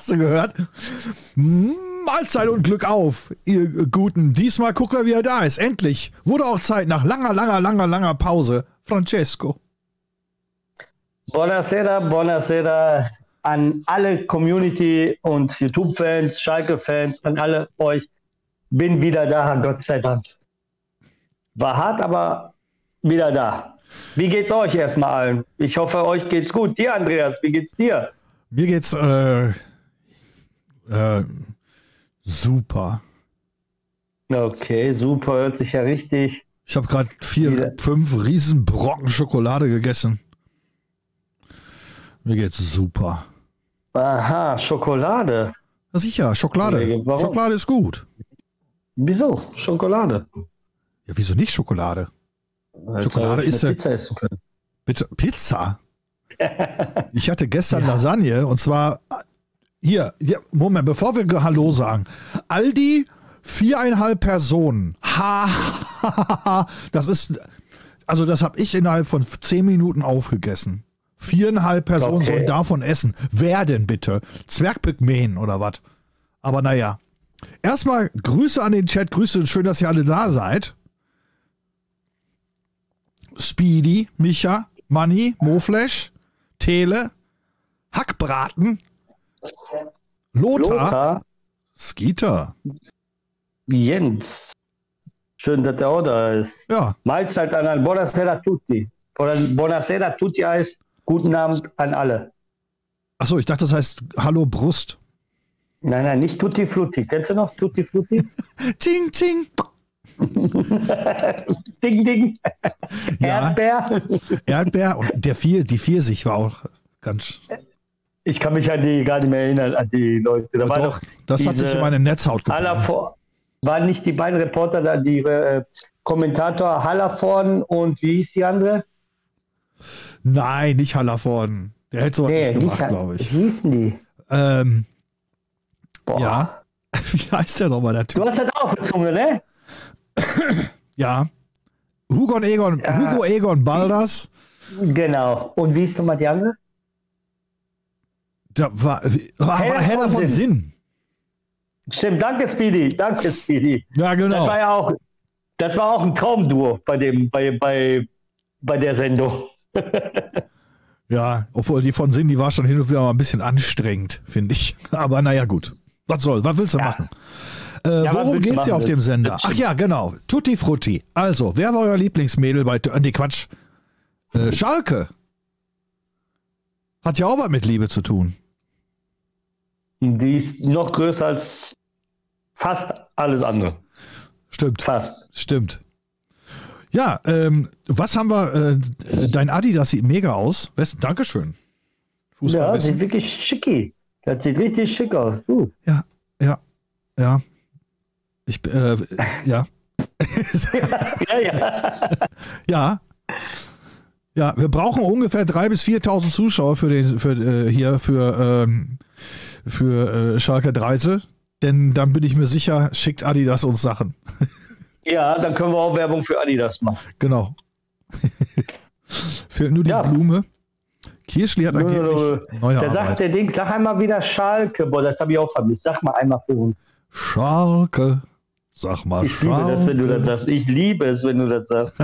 Hast du gehört? Mahlzeit und Glück auf, ihr Guten. Diesmal gucken wir, wie er da ist. Endlich. Wurde auch Zeit nach langer Pause. Francesco. Buonasera, buonasera an alle Community und YouTube-Fans, Schalke-Fans, an alle euch. Bin wieder da, Gott sei Dank. War hart, aber wieder da. Wie geht's euch erstmal allen? Ich hoffe, euch geht's gut. Dir, Andreas, wie geht's dir? Mir geht's super. Okay, super, hört sich ja richtig. Ich habe gerade 5 Riesenbrocken Schokolade gegessen. Mir geht's super. Aha, Schokolade. Ja, sicher, Schokolade. Warum? Schokolade ist gut. Wieso? Schokolade. Ja, wieso nicht Schokolade? Schokolade ist Pizza essen können. Bitte, Pizza? Ich hatte gestern Lasagne und zwar hier, Moment, bevor wir Hallo sagen. Aldi, 4,5 Personen. Das ist, also das habe ich innerhalb von 10 Minuten aufgegessen. 4,5 Personen sollen davon essen. Wer denn bitte? Zwergpygmäen oder was? Aber naja. Erstmal Grüße an den Chat. Grüße, schön, dass ihr alle da seid. Speedy, Micha, Manni, Moflash, Tele, Hackbraten, Lothar, Skeeter, Jens. Schön, dass der auch da ist. Ja. Mahlzeit an alle. Buonasera tutti. Buonasera tutti heißt guten Abend an alle. Achso, ich dachte, das heißt Hallo Brust. Nein, nicht Tutti Frutti. Kennst du noch Tutti Frutti? Ting, ting. Ding, ding. Ja. Erdbeer. Und die Pfirsich war auch ganz... Ich kann mich an die gar nicht mehr erinnern, an die Leute. Da war doch, das hat sich in meine Netzhaut gebrannt. Waren nicht die beiden Reporter da, die Kommentator Hallervorden und wie hieß die andere? Nein, nicht Hallervorden. Der hätte so nicht gemacht, glaube ich. Wie hießen die? Ja. Wie heißt der nochmal, der Typ? Du hast das auf der Zunge, ne? Ja. Hugo Egon Balders. Genau. Und wie ist nochmal die andere? Da war Heller von Sinn. Stimmt, danke Speedy. Ja, genau. Das war auch ein Traumduo bei der Sendung. Ja, obwohl die von Sinn, die war schon hin und wieder mal ein bisschen anstrengend, finde ich. Aber naja, gut. Was willst du machen? Worum geht's hier auf dem Sender? Ach ja, genau. Tutti Frutti. Also, wer war euer Lieblingsmädel bei... Nee, Quatsch. Schalke. Hat ja auch was mit Liebe zu tun. Die ist noch größer als fast alles andere. Stimmt. Fast. Stimmt. Ja, was haben wir? Dein Adi, das sieht mega aus. Dankeschön. Ja, sieht wirklich schicki. Das sieht richtig schick aus. Ja. Ja. Ja. Ja. Ja, wir brauchen ungefähr 3.000 bis 4.000 Zuschauer für Schalke 3, denn dann bin ich mir sicher, schickt Adidas uns Sachen. Ja, dann können wir auch Werbung für Adidas machen. Genau. Fehlt nur die Blume. Kirschli hat angeblich neue Arbeit. Sagt der Ding, sag einmal wieder Schalke. Boah, das habe ich auch vermisst. Sag mal einmal für uns. Schalke. Sag mal Schalke. Ich liebe das, wenn du das sagst. Ich liebe es, wenn du das sagst.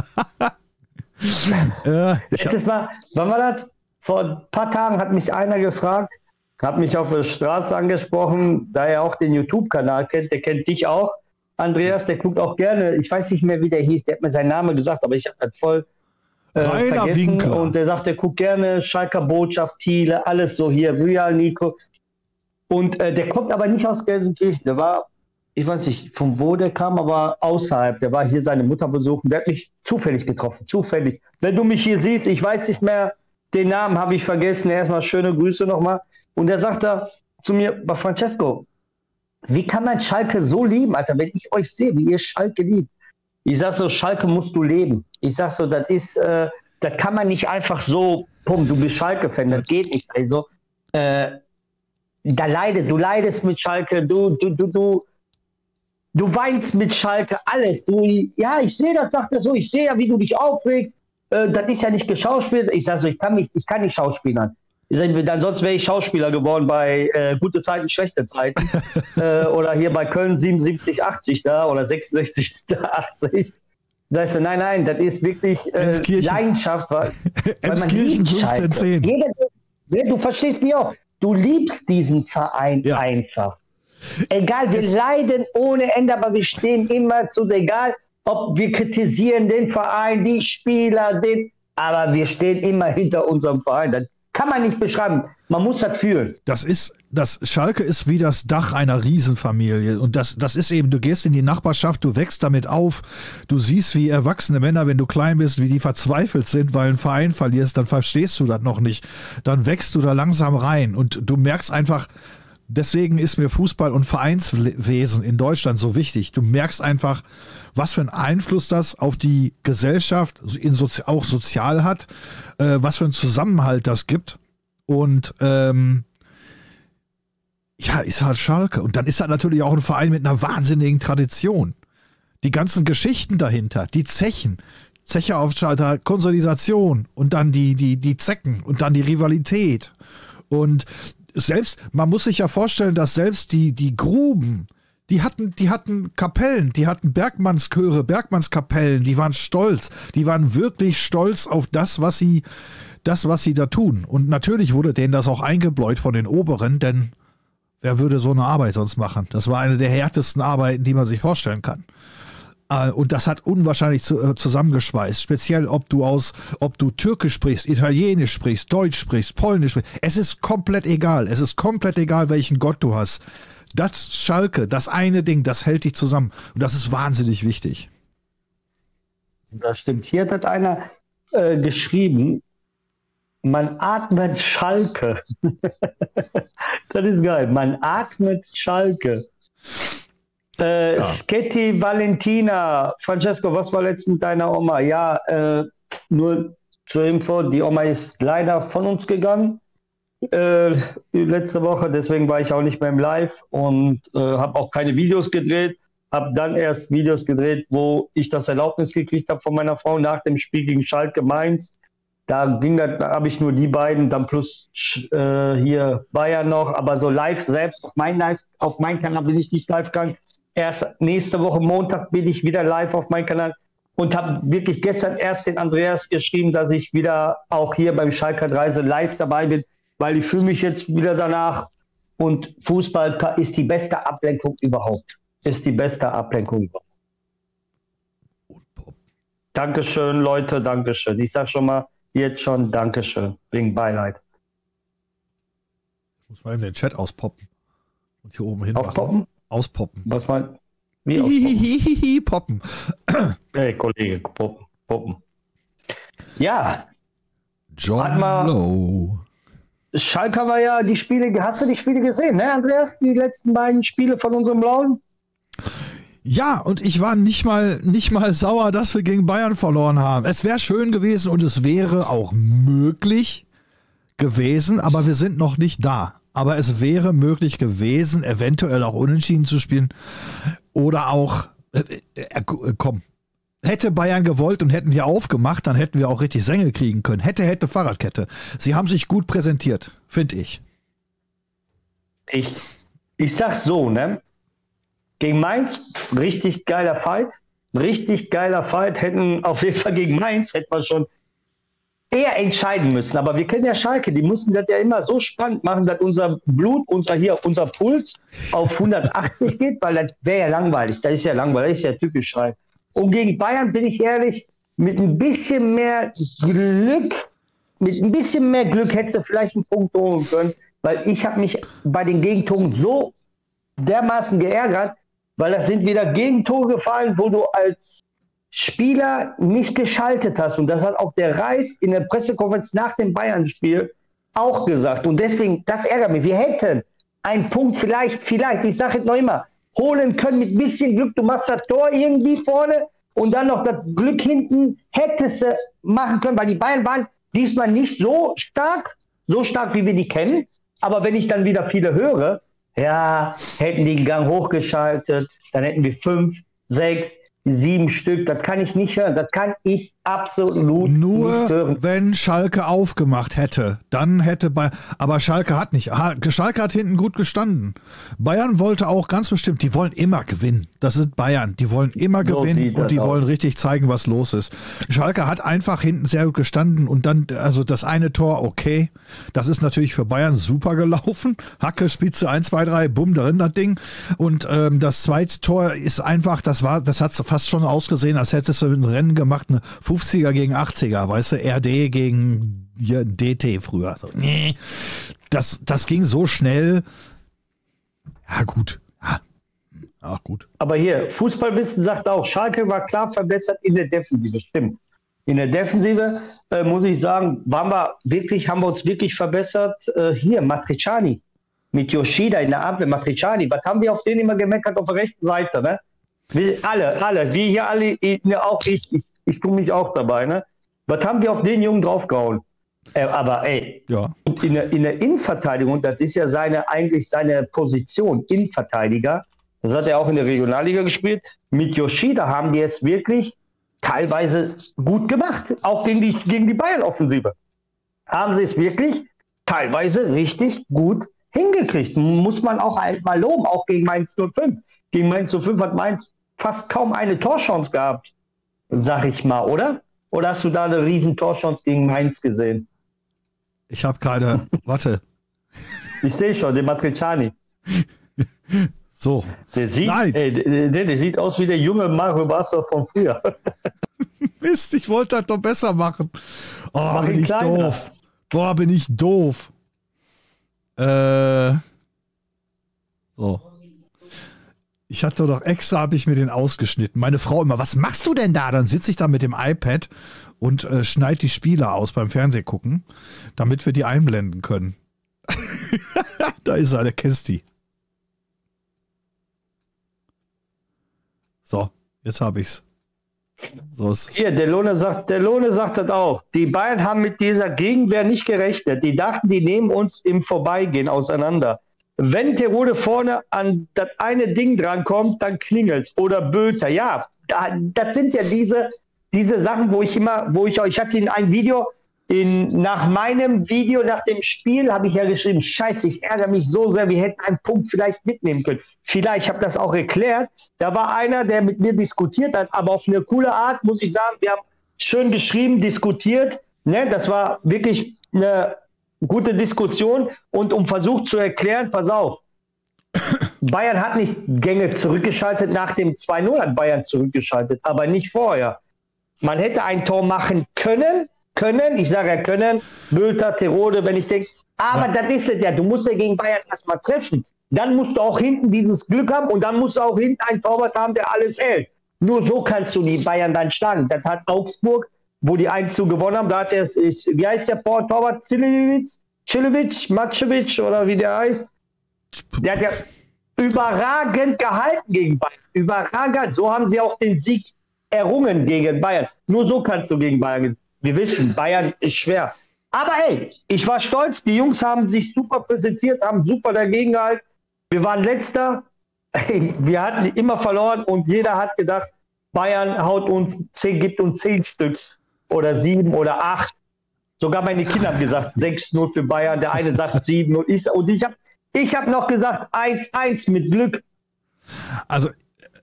Letztes Mal, wann war das? Vor ein paar Tagen hat mich einer gefragt, hat mich auf der Straße angesprochen, da er auch den YouTube-Kanal kennt, der kennt dich auch. Andreas, der guckt auch gerne, ich weiß nicht mehr, wie der hieß, der hat mir seinen Namen gesagt, aber ich habe das voll vergessen. Winkler. Und der sagt, der guckt gerne Schalker Botschaft, Thiele, alles so hier, Real, Nico. Und der kommt aber nicht aus Gelsenkirchen, der war, ich weiß nicht, von wo der kam, aber außerhalb, der war hier seine Mutter besuchen, der hat mich zufällig getroffen, zufällig. Wenn du mich hier siehst, ich weiß nicht mehr, den Namen habe ich vergessen, erstmal schöne Grüße nochmal. Und der sagt da zu mir, Francesco, wie kann man Schalke so lieben, Alter, wenn ich euch sehe, wie ihr Schalke liebt. Ich sag so, Schalke musst du leben. Ich sag so, das ist, das kann man nicht einfach so, du bist Schalke-Fan, das geht nicht. Also, du leidest mit Schalke, du weinst mit Schalke, alles. Ja, ich sehe das, sagt er so, ich sehe ja, wie du dich aufregst. Das ist ja nicht geschauspielt. Ich sag so, ich kann nicht schauspielern. Sonst wäre ich Schauspieler geworden bei Gute Zeiten, Schlechte Zeiten. Oder hier bei Köln 77, 80 da oder 66, 80. Sagst du, nein, das ist wirklich Leidenschaft. Weil man liebt 1510. Du verstehst mich auch. Du liebst diesen Verein einfach. Egal, wir leiden ohne Ende, aber wir stehen immer zu, egal, ob wir kritisieren den Verein, die Spieler, aber wir stehen immer hinter unserem Verein. Das kann man nicht beschreiben. Man muss das fühlen. Schalke ist wie das Dach einer Riesenfamilie. Und das ist eben, du gehst in die Nachbarschaft, du wächst damit auf, du siehst, wie erwachsene Männer, wenn du klein bist, wie die verzweifelt sind, weil ein Verein verlierst, dann verstehst du das noch nicht. Dann wächst du da langsam rein und du merkst einfach, deswegen ist mir Fußball und Vereinswesen in Deutschland so wichtig. Du merkst einfach, was für einen Einfluss das auf die Gesellschaft auch sozial hat, was für einen Zusammenhalt das gibt. Und ist halt Schalke. Und dann ist halt natürlich auch ein Verein mit einer wahnsinnigen Tradition. Die ganzen Geschichten dahinter, die Zeche auf Schalke, Konsolidation und dann die Zecken und dann die Rivalität. Und man muss sich ja vorstellen, dass selbst die Gruben, die hatten Kapellen, die hatten Bergmannschöre, Bergmannskapellen, die waren stolz, die waren wirklich stolz auf das, was sie da tun. Und natürlich wurde denen das auch eingebläut von den Oberen, denn wer würde so eine Arbeit sonst machen? Das war eine der härtesten Arbeiten, die man sich vorstellen kann. Und das hat unwahrscheinlich zusammengeschweißt. Speziell, ob du Türkisch sprichst, Italienisch sprichst, Deutsch sprichst, Polnisch sprichst. Es ist komplett egal. Es ist komplett egal, welchen Gott du hast. Das Schalke, das eine Ding, das hält dich zusammen. Und das ist wahnsinnig wichtig. Das stimmt. Hier hat einer geschrieben, man atmet Schalke. Das ist geil. Man atmet Schalke. Sketty Valentina, Francesco, was war letzt mit deiner Oma? Ja, nur zur Info, die Oma ist leider von uns gegangen letzte Woche, deswegen war ich auch nicht mehr im Live und habe auch keine Videos gedreht, habe dann erst Videos gedreht, wo ich das Erlaubnis gekriegt habe von meiner Frau nach dem Spiel gegen Schalke Mainz. Da habe ich nur die beiden, dann plus hier Bayern noch, aber so live selbst, auf meinen Kanal bin ich nicht live gegangen. Erst nächste Woche Montag bin ich wieder live auf meinem Kanal und habe wirklich gestern erst den Andreas geschrieben, dass ich wieder auch hier beim Schalke Reise live dabei bin, weil ich fühle mich jetzt wieder danach und Fußball ist die beste Ablenkung überhaupt. Dankeschön, Leute, Dankeschön. Ich sage schon mal jetzt schon Dankeschön, wegen Beileid. Ich muss mal in den Chat auspoppen und hier oben hin machen. Auspoppen? Was meinst du? Wie poppen. Hey, Kollege, poppen. Ja. John Lowe. Schalke war ja die Spiele, hast du die Spiele gesehen, ne, Andreas? Die letzten beiden Spiele von unserem Blauen? Ja, und ich war nicht mal sauer, dass wir gegen Bayern verloren haben. Es wäre schön gewesen und es wäre auch möglich gewesen, aber wir sind noch nicht da. Aber es wäre möglich gewesen, eventuell auch unentschieden zu spielen oder auch, hätte Bayern gewollt und hätten wir aufgemacht, dann hätten wir auch richtig Sänge kriegen können. Hätte, Fahrradkette. Sie haben sich gut präsentiert, finde ich. Ich sag's so, ne? Gegen Mainz, richtig geiler Fight. Hätten auf jeden Fall gegen Mainz, hätten wir schon eher entscheiden müssen. Aber wir kennen ja Schalke, die mussten das ja immer so spannend machen, dass unser Blut, unser Puls auf 180 geht, weil das wäre ja langweilig. Das ist ja typisch Schalke. Und gegen Bayern, bin ich ehrlich, mit ein bisschen mehr Glück hätte sie vielleicht einen Punkt holen können, weil ich habe mich bei den Gegentoren so dermaßen geärgert, weil das sind wieder Gegentore gefallen, wo du als Spieler nicht geschaltet hast. Und das hat auch der Reis in der Pressekonferenz nach dem Bayern-Spiel auch gesagt. Und deswegen, das ärgert mich. Wir hätten einen Punkt vielleicht, ich sage es noch immer, holen können mit ein bisschen Glück. Du machst das Tor irgendwie vorne und dann noch das Glück hinten hättest du machen können, weil die Bayern waren diesmal nicht so stark wie wir die kennen. Aber wenn ich dann wieder viele höre, ja, hätten die den Gang hochgeschaltet, dann hätten wir 5, 6, 7 Stück, das kann ich nicht hören. Das kann ich absolut nur nicht hören. Nur wenn Schalke aufgemacht hätte, dann hätte aber Schalke hat nicht. Schalke hat hinten gut gestanden. Bayern wollte auch ganz bestimmt, die wollen immer gewinnen. Das sind Bayern, die wollen immer gewinnen und die wollen richtig zeigen, was los ist. Schalke hat einfach hinten sehr gut gestanden und dann, also das eine Tor, okay, das ist natürlich für Bayern super gelaufen. Hacke, Spitze, 1, 2, 3, bumm, darin das Ding. Und das zweite Tor ist einfach, das hat fast schon ausgesehen, als hättest du ein Rennen gemacht, eine 50er gegen 80er, weißt du, RD gegen DT früher. So, nee. Das ging so schnell. Ja, gut. Ja, gut. Aber hier, Fußballwissen sagt auch, Schalke war klar verbessert in der Defensive, stimmt. In der Defensive, muss ich sagen, haben wir uns wirklich verbessert. Hier, Matriciani mit Yoshida in der Abwehr, Matriciani, was haben wir auf den immer gemeckert auf der rechten Seite, ne? Wir hier alle, auch ich tue mich auch dabei, ne? Was haben wir auf den Jungen draufgehauen? Aber ey, ja. Und in der Innenverteidigung, das ist ja eigentlich seine Position, Innenverteidiger, das hat er auch in der Regionalliga gespielt, mit Yoshida haben die es wirklich teilweise gut gemacht, auch gegen die Bayern-Offensive. Haben sie es wirklich teilweise richtig gut hingekriegt. Muss man auch mal loben, auch gegen Mainz 05. Gegen Mainz 05 hat Mainz fast kaum eine Torchance gehabt, sag ich mal, oder? Oder hast du da eine riesen Torchance gegen Mainz gesehen? Ich habe gerade, warte. Ich sehe schon, den Matriciani. So. Der sieht aus wie der junge Mario Basler von früher. Mist, ich wollte das doch besser machen. Oh, bin ich doof. Boah, bin ich doof. So. Ich hatte doch extra, habe ich mir den ausgeschnitten. Meine Frau immer, was machst du denn da? Dann sitze ich da mit dem iPad und schneide die Spiele aus beim Fernsehgucken, damit wir die einblenden können. Da ist er, der Kästi. So, jetzt habe ich's. So ist hier, der Lohne sagt das auch. Die Bayern haben mit dieser Gegenwehr nicht gerechnet. Die dachten, die nehmen uns im Vorbeigehen auseinander. Wenn Terodde vorne an das eine Ding drankommt, dann klingelt oder Böter. Ja, das sind ja diese Sachen, ich hatte in ein Video, nach meinem Video, nach dem Spiel, habe ich ja geschrieben, scheiße, ich ärgere mich so sehr, wir hätten einen Punkt vielleicht mitnehmen können. Vielleicht, ich habe das auch erklärt, da war einer, der mit mir diskutiert hat, aber auf eine coole Art, muss ich sagen, wir haben schön geschrieben, diskutiert, ne? Das war wirklich eine gute Diskussion und versucht zu erklären, pass auf, Bayern hat nicht Gänge zurückgeschaltet, nach dem 2-0 hat Bayern zurückgeschaltet, aber nicht vorher. Man hätte ein Tor machen können, ich sage ja können, Bülter, Terodde, wenn ich denke, aber das ist es ja, du musst ja gegen Bayern erstmal treffen, dann musst du auch hinten dieses Glück haben und dann musst du auch hinten einen Torwart haben, der alles hält. Nur so kannst du die Bayern dann schlagen. Das hat Augsburg, wo die 1-0 gewonnen haben, da hat wie heißt der Torwart, Matschewitsch oder wie der heißt, der hat ja überragend gehalten gegen Bayern, überragend, so haben sie auch den Sieg errungen gegen Bayern. Nur so kannst du gegen Bayern gewinnen. Wir wissen, Bayern ist schwer. Aber hey, ich war stolz, die Jungs haben sich super präsentiert, haben super dagegen gehalten. Wir waren Letzter, wir hatten immer verloren und jeder hat gedacht, Bayern gibt uns 10 Stück oder 7 oder 8. Sogar meine Kinder haben gesagt 6-0 für Bayern, der eine sagt 7 und ich habe noch gesagt 1-1 mit Glück. Also,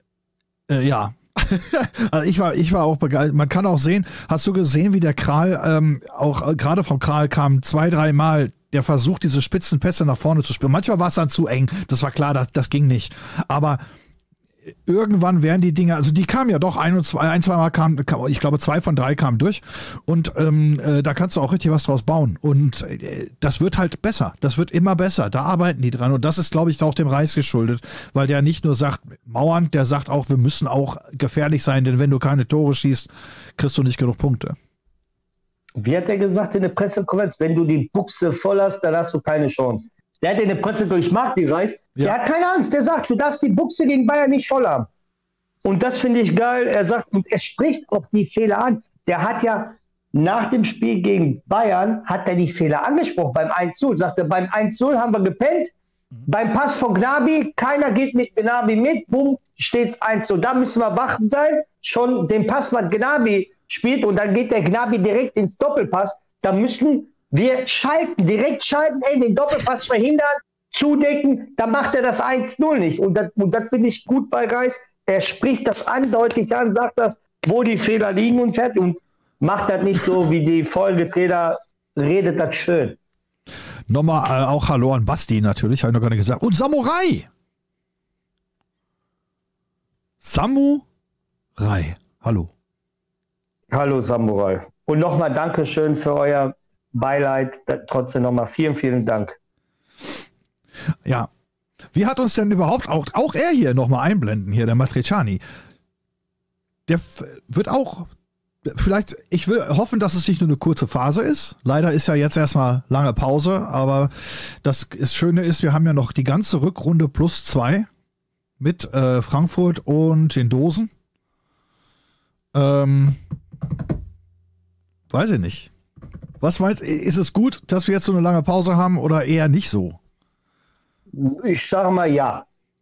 ja. Also ich war auch begeistert. Man kann auch sehen, hast du gesehen, wie der Kral, auch gerade vom Kral kam 2-3 Mal der Versuch, diese spitzen Pässe nach vorne zu spielen. Manchmal war es dann zu eng, das war klar, das ging nicht. Aber irgendwann werden die Dinge, also die kamen ja doch ein, zwei Mal kamen, ich glaube 2 von 3 kamen durch und da kannst du auch richtig was draus bauen und das wird halt besser, das wird immer besser, da arbeiten die dran und das ist, glaube ich, auch dem Reis geschuldet, weil der nicht nur sagt, Mauern, der sagt auch, wir müssen auch gefährlich sein, denn wenn du keine Tore schießt, kriegst du nicht genug Punkte. Wie hat er gesagt in der Pressekonferenz, wenn du die Buchse voll hast, dann hast du keine Chance. Der hat in der Pressekonferenz, ich mag die Reis, der hat keine Angst, der sagt, du darfst die Buchse gegen Bayern nicht voll haben. Und das finde ich geil, er sagt, und er spricht auch die Fehler an. Der hat ja nach dem Spiel gegen Bayern, hat er die Fehler angesprochen, beim 1-0, sagt er, beim 1-0 haben wir gepennt, beim Pass von Gnabry, keiner geht mit Gnabry mit, bumm, steht es 1-0. Da müssen wir wach sein. Schon den Pass, was Gnabry spielt, und dann geht der Gnabry direkt ins Doppelpass. Da müssen wir direkt schalten, den Doppelpass verhindern, zudecken. Dann macht er das 1-0 nicht. Und das finde ich gut bei Reis. Er spricht das andeutig an, sagt das, wo die Fehler liegen und fertig. Und macht das nicht so wie die Folgetrainer, redet das schön. Nochmal auch Hallo an Basti natürlich, habe ich noch gar nicht gesagt. Und Samurai! Samurai. Hallo. Hallo Samurai. Und nochmal Dankeschön für euer Beileid. Trotzdem nochmal vielen, vielen Dank. Ja. Wie hat uns denn überhaupt, auch er hier nochmal einblenden, hier der Matriciani. Der wird auch, vielleicht, ich will hoffen, dass es nicht nur eine kurze Phase ist. Leider ist ja jetzt erstmal lange Pause, aber das Schöne ist, wir haben ja noch die ganze Rückrunde +2 mit Frankfurt und den Dosen. Weiß ich nicht. Was meinst du, ist es gut, dass wir jetzt so eine lange Pause haben oder eher nicht so? Ich sage mal ja.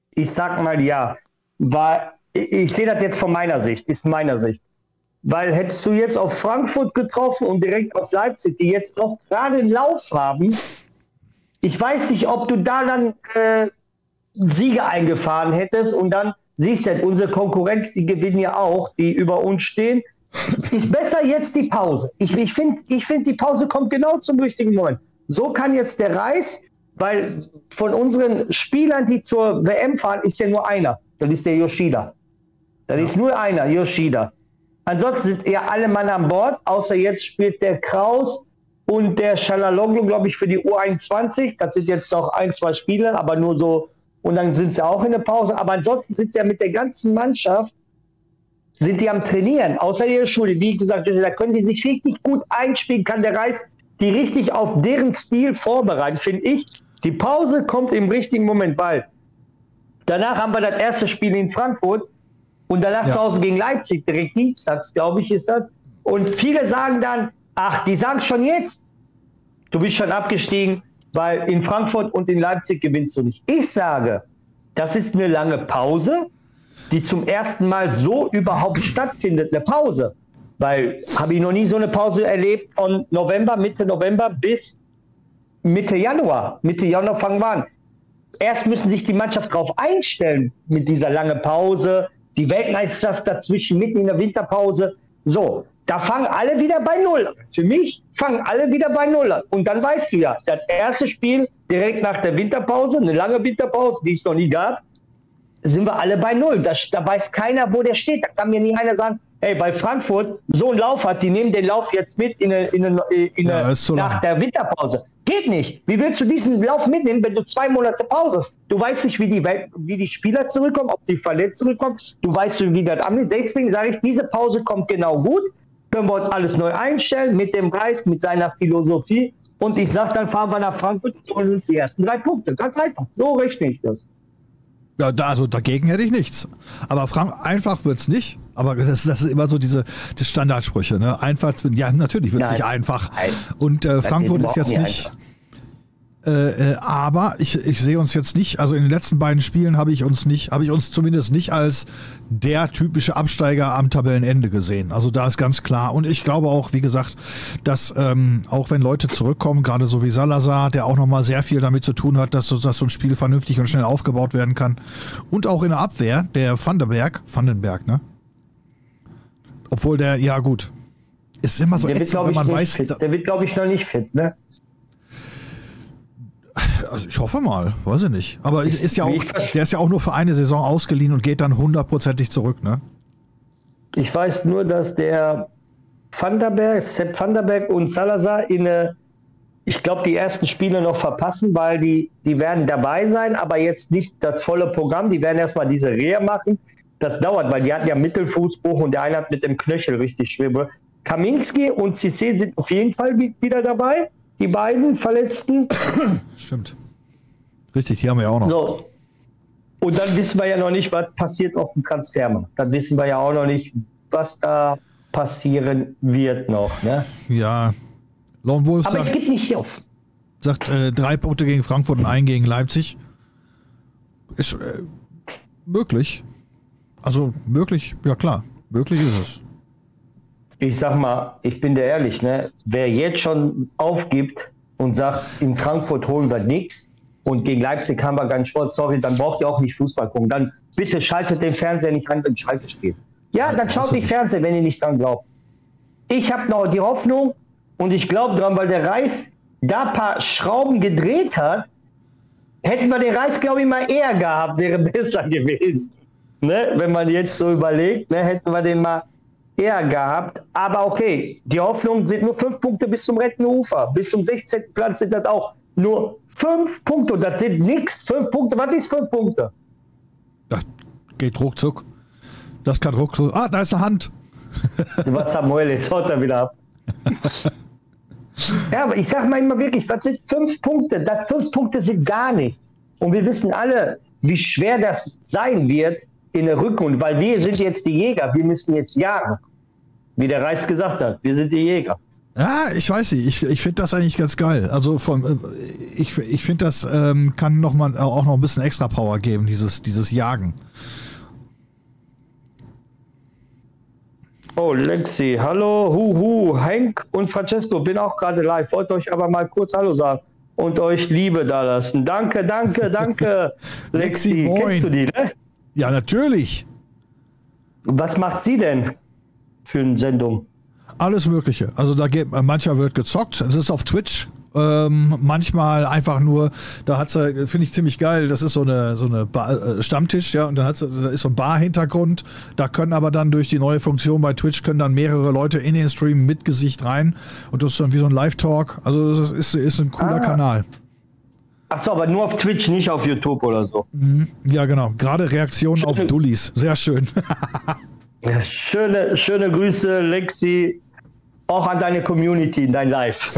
Weil ich sehe das jetzt von meiner Sicht, Weil hättest du jetzt auf Frankfurt getroffen und direkt auf Leipzig, die jetzt noch gerade einen Lauf haben, ich weiß nicht, ob du da dann Siege eingefahren hättest und dann siehst du, unsere Konkurrenz, die gewinnen ja auch, die über uns stehen. Ist besser jetzt die Pause. Ich finde, die Pause kommt genau zum richtigen Moment. So kann jetzt der Reis, weil von unseren Spielern, die zur WM fahren, ist ja nur einer. Das ist der Yoshida. Das ist nur einer, Yoshida. Ansonsten sind ja alle Mann an Bord, außer jetzt spielt der Kraus und der Shalaloglu, glaube ich, für die U21. Das sind jetzt noch 1-2 Spieler, aber nur so. Und dann sind sie auch in der Pause. Aber ansonsten sind sie ja mit der ganzen Mannschaft, sind die am Trainieren. Außer ihrer Schule, wie gesagt, da können die sich richtig gut einspielen, kann der Reis die richtig auf deren Stil vorbereiten, finde ich. Die Pause kommt im richtigen Moment, weil danach haben wir das erste Spiel in Frankfurt und danach zu Hause gegen Leipzig, direkt dienstags, glaube ich, ist das. Und viele sagen dann, ach, die sagen schon jetzt, du bist schon abgestiegen, weil in Frankfurt und in Leipzig gewinnst du nicht. Ich sage, das ist eine lange Pause, die zum ersten Mal so überhaupt stattfindet, eine Pause. Weil, habe ich noch nie so eine Pause erlebt, von Mitte November bis Mitte Januar. Mitte Januar fangen wir an. Erst müssen sich die Mannschaft darauf einstellen mit dieser langen Pause, die Weltmeisterschaft dazwischen, mitten in der Winterpause. So, da fangen alle wieder bei Null an. Für mich fangen alle wieder bei Null an. Und dann weißt du ja, das erste Spiel direkt nach der Winterpause, eine lange Winterpause, die es noch nie gab, sind wir alle bei Null. Da weiß keiner, wo der steht. Da kann mir nie einer sagen, hey, weil Frankfurt so einen Lauf hat, die nehmen den Lauf jetzt mit nach der Winterpause. Geht nicht. Wie willst du diesen Lauf mitnehmen, wenn du 2 Monate Pause hast? Du weißt nicht, wie die Spieler zurückkommen, ob die verletzt zurückkommen. Du weißt nicht, wie das angeht. Deswegen sage ich, diese Pause kommt genau gut. Können wir uns alles neu einstellen mit dem Reis, mit seiner Philosophie. Und ich sage, dann fahren wir nach Frankfurt und holen uns die ersten 3 Punkte. Ganz einfach. So rechne ich das. Ja, also dagegen hätte ich nichts. Aber einfach wird's nicht. Aber das ist immer so die Standardsprüche. Ne? Einfach, ja, natürlich wird es nicht einfach. Und Frankfurt ist jetzt nicht. Aber ich sehe uns jetzt nicht, also in den letzten beiden Spielen habe ich uns zumindest nicht als der typische Absteiger am Tabellenende gesehen. Also da ist ganz klar. Und ich glaube auch, wie gesagt, dass auch wenn Leute zurückkommen, gerade so wie Salazar, der auch nochmal sehr viel damit zu tun hat, dass so ein Spiel vernünftig und schnell aufgebaut werden kann. Und auch in der Abwehr, der Vandenberg, ne? Obwohl ja gut. Ist immer so ätzend, wenn man weiß. Der wird, glaube ich, noch nicht fit, ne? Also ich hoffe mal, weiß ich nicht. Aber der ist ja auch nur für eine Saison ausgeliehen und geht dann 100%ig zurück, ne? Ich weiß nur, dass der Sepp Vandenberg und Salazar ich glaube, die ersten Spiele noch verpassen, weil die werden dabei sein, aber jetzt nicht das volle Programm. Die werden erstmal diese Reha machen. Das dauert, weil die hatten ja Mittelfußbruch und der eine hat mit dem Knöchel richtig schwer. Kaminski und Cissé sind auf jeden Fall wieder dabei. Die beiden Verletzten. Stimmt. Richtig, die haben wir ja auch noch. So. Und dann wissen wir ja noch nicht, was passiert auf dem Transfermarkt. Dann wissen wir ja auch noch nicht, was da passieren wird noch. Ne? Ja. Lone Wolf aber ich gebe nicht auf. Sagt 3 Punkte gegen Frankfurt und 1 gegen Leipzig. Ist möglich. Also möglich, ja klar, möglich ist es. Ich sag mal, ich bin dir ehrlich, ne? Wer jetzt schon aufgibt und sagt, in Frankfurt holen wir nichts und gegen Leipzig haben wir keinen Sport, sorry, dann braucht ihr auch nicht Fußball gucken. Dann bitte schaltet den Fernseher nicht an, wenn Schalke spielt. Ja, dann schaut nicht Fernsehen, wenn ihr nicht dran glaubt. Ich habe noch die Hoffnung und ich glaube dran, weil der Reis da ein paar Schrauben gedreht hat, hätten wir den Reis, glaube ich, mal eher gehabt, wäre besser gewesen. Ne? Wenn man jetzt so überlegt, ne, hätten wir den mal eher gehabt. Aber okay, die Hoffnung sind nur 5 Punkte bis zum rettenden Ufer. Bis zum 16. Platz sind das auch nur 5 Punkte. Und das sind nichts. 5 Punkte. Was ist 5 Punkte? Das geht ruckzuck. Das kann ruckzuck. Ah, da ist eine Hand. Was Samuel, jetzt haut er wieder ab. Ja, aber ich sag mal immer wirklich, was sind 5 Punkte? 5 Punkte sind gar nichts. Und wir wissen alle, wie schwer das sein wird in der Rückrunde, weil wir sind jetzt die Jäger, wir müssen jetzt jagen. Wie der Reis gesagt hat, wir sind die Jäger. Ja, ich weiß nicht, ich finde das eigentlich ganz geil. Also ich finde, das kann auch noch ein bisschen extra Power geben, dieses Jagen. Oh, Lexi, hallo, Henk und Francesco, bin auch gerade live, wollte euch aber mal kurz Hallo sagen und euch Liebe da lassen. Danke, Lexi, kennst du die, ne? Ja, natürlich. Was macht sie denn für eine Sendung? Alles Mögliche. Also manchmal wird gezockt. Es ist auf Twitch. Manchmal einfach nur, da hat sie, finde ich ziemlich geil, das ist so eine Stammtisch, ja, und dann da ist so ein Bar-Hintergrund. Da können aber dann durch die neue Funktion bei Twitch können dann mehrere Leute in den Stream mit Gesicht rein. Und das ist dann wie so ein Live-Talk. Also das ist ein cooler Kanal. Achso, aber nur auf Twitch, nicht auf YouTube oder so. Ja, genau. Gerade Reaktionen auf Dullis. Sehr schön. Ja, schöne Grüße, Lexi. Auch an deine Community in dein Live.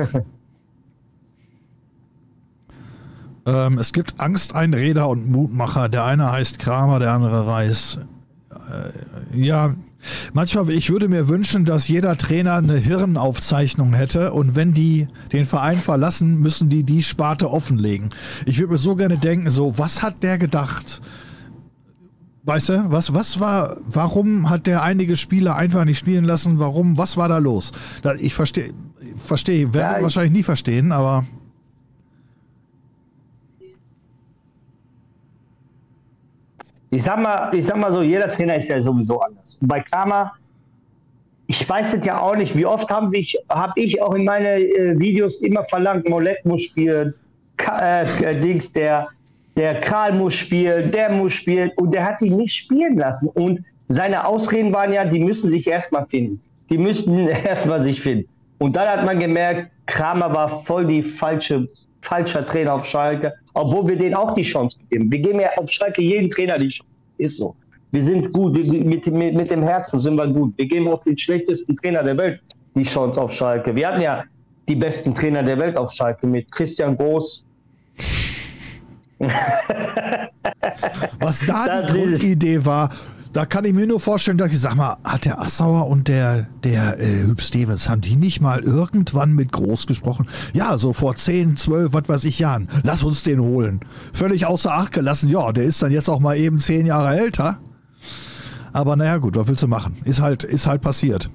Es gibt Angsteinreder und Mutmacher. Der eine heißt Kramer, der andere Reis. Ja, manchmal, ich würde mir wünschen, dass jeder Trainer eine Hirnaufzeichnung hätte und wenn die den Verein verlassen, müssen die Sparte offenlegen. Ich würde mir so gerne denken, so, was hat der gedacht? Weißt du, warum hat der einige Spieler einfach nicht spielen lassen? Was war da los? Ich verstehe, werde wahrscheinlich nie verstehen, aber... Ich sag mal so, jeder Trainer ist ja sowieso anders. Und bei Kramer, ich weiß es ja auch nicht, wie oft habe ich auch in meine Videos immer verlangt, Mollett muss spielen, der Kral muss spielen, der muss spielen und der hat ihn nicht spielen lassen. Und seine Ausreden waren ja, die müssen sich erstmal finden. Die müssten erstmal sich finden. Und dann hat man gemerkt, Kramer war voll die falscher Trainer auf Schalke, obwohl wir denen auch die Chance geben. Wir geben ja auf Schalke jeden Trainer die Chance. Ist so. Wir sind gut, mit dem Herzen sind wir gut. Wir geben auch den schlechtesten Trainer der Welt die Chance auf Schalke. Wir hatten ja die besten Trainer der Welt auf Schalke mit Christian Groß. Was da die Grundidee war, da kann ich mir nur vorstellen, dass ich sag mal, hat der Assauer und der Hüb Stevens, haben die nicht mal irgendwann mit Groß gesprochen? Ja, so vor 10, 12, was weiß ich Jahren. Lass uns den holen. Völlig außer Acht gelassen. Ja, der ist dann jetzt auch mal eben 10 Jahre älter. Aber naja gut, was willst du machen? Ist halt passiert.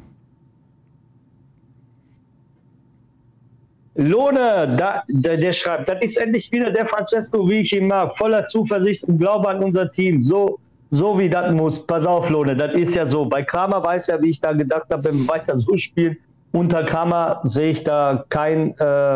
Lohne, der schreibt, das ist endlich wieder der Francesco, wie ich ihn mag, voller Zuversicht und Glaube an unser Team. So wie das muss. Pass auf, Lohne, das ist ja so. Bei Kramer weiß ja, wie ich da gedacht habe, wenn wir weiter so spielen. Unter Kramer sehe ich da kein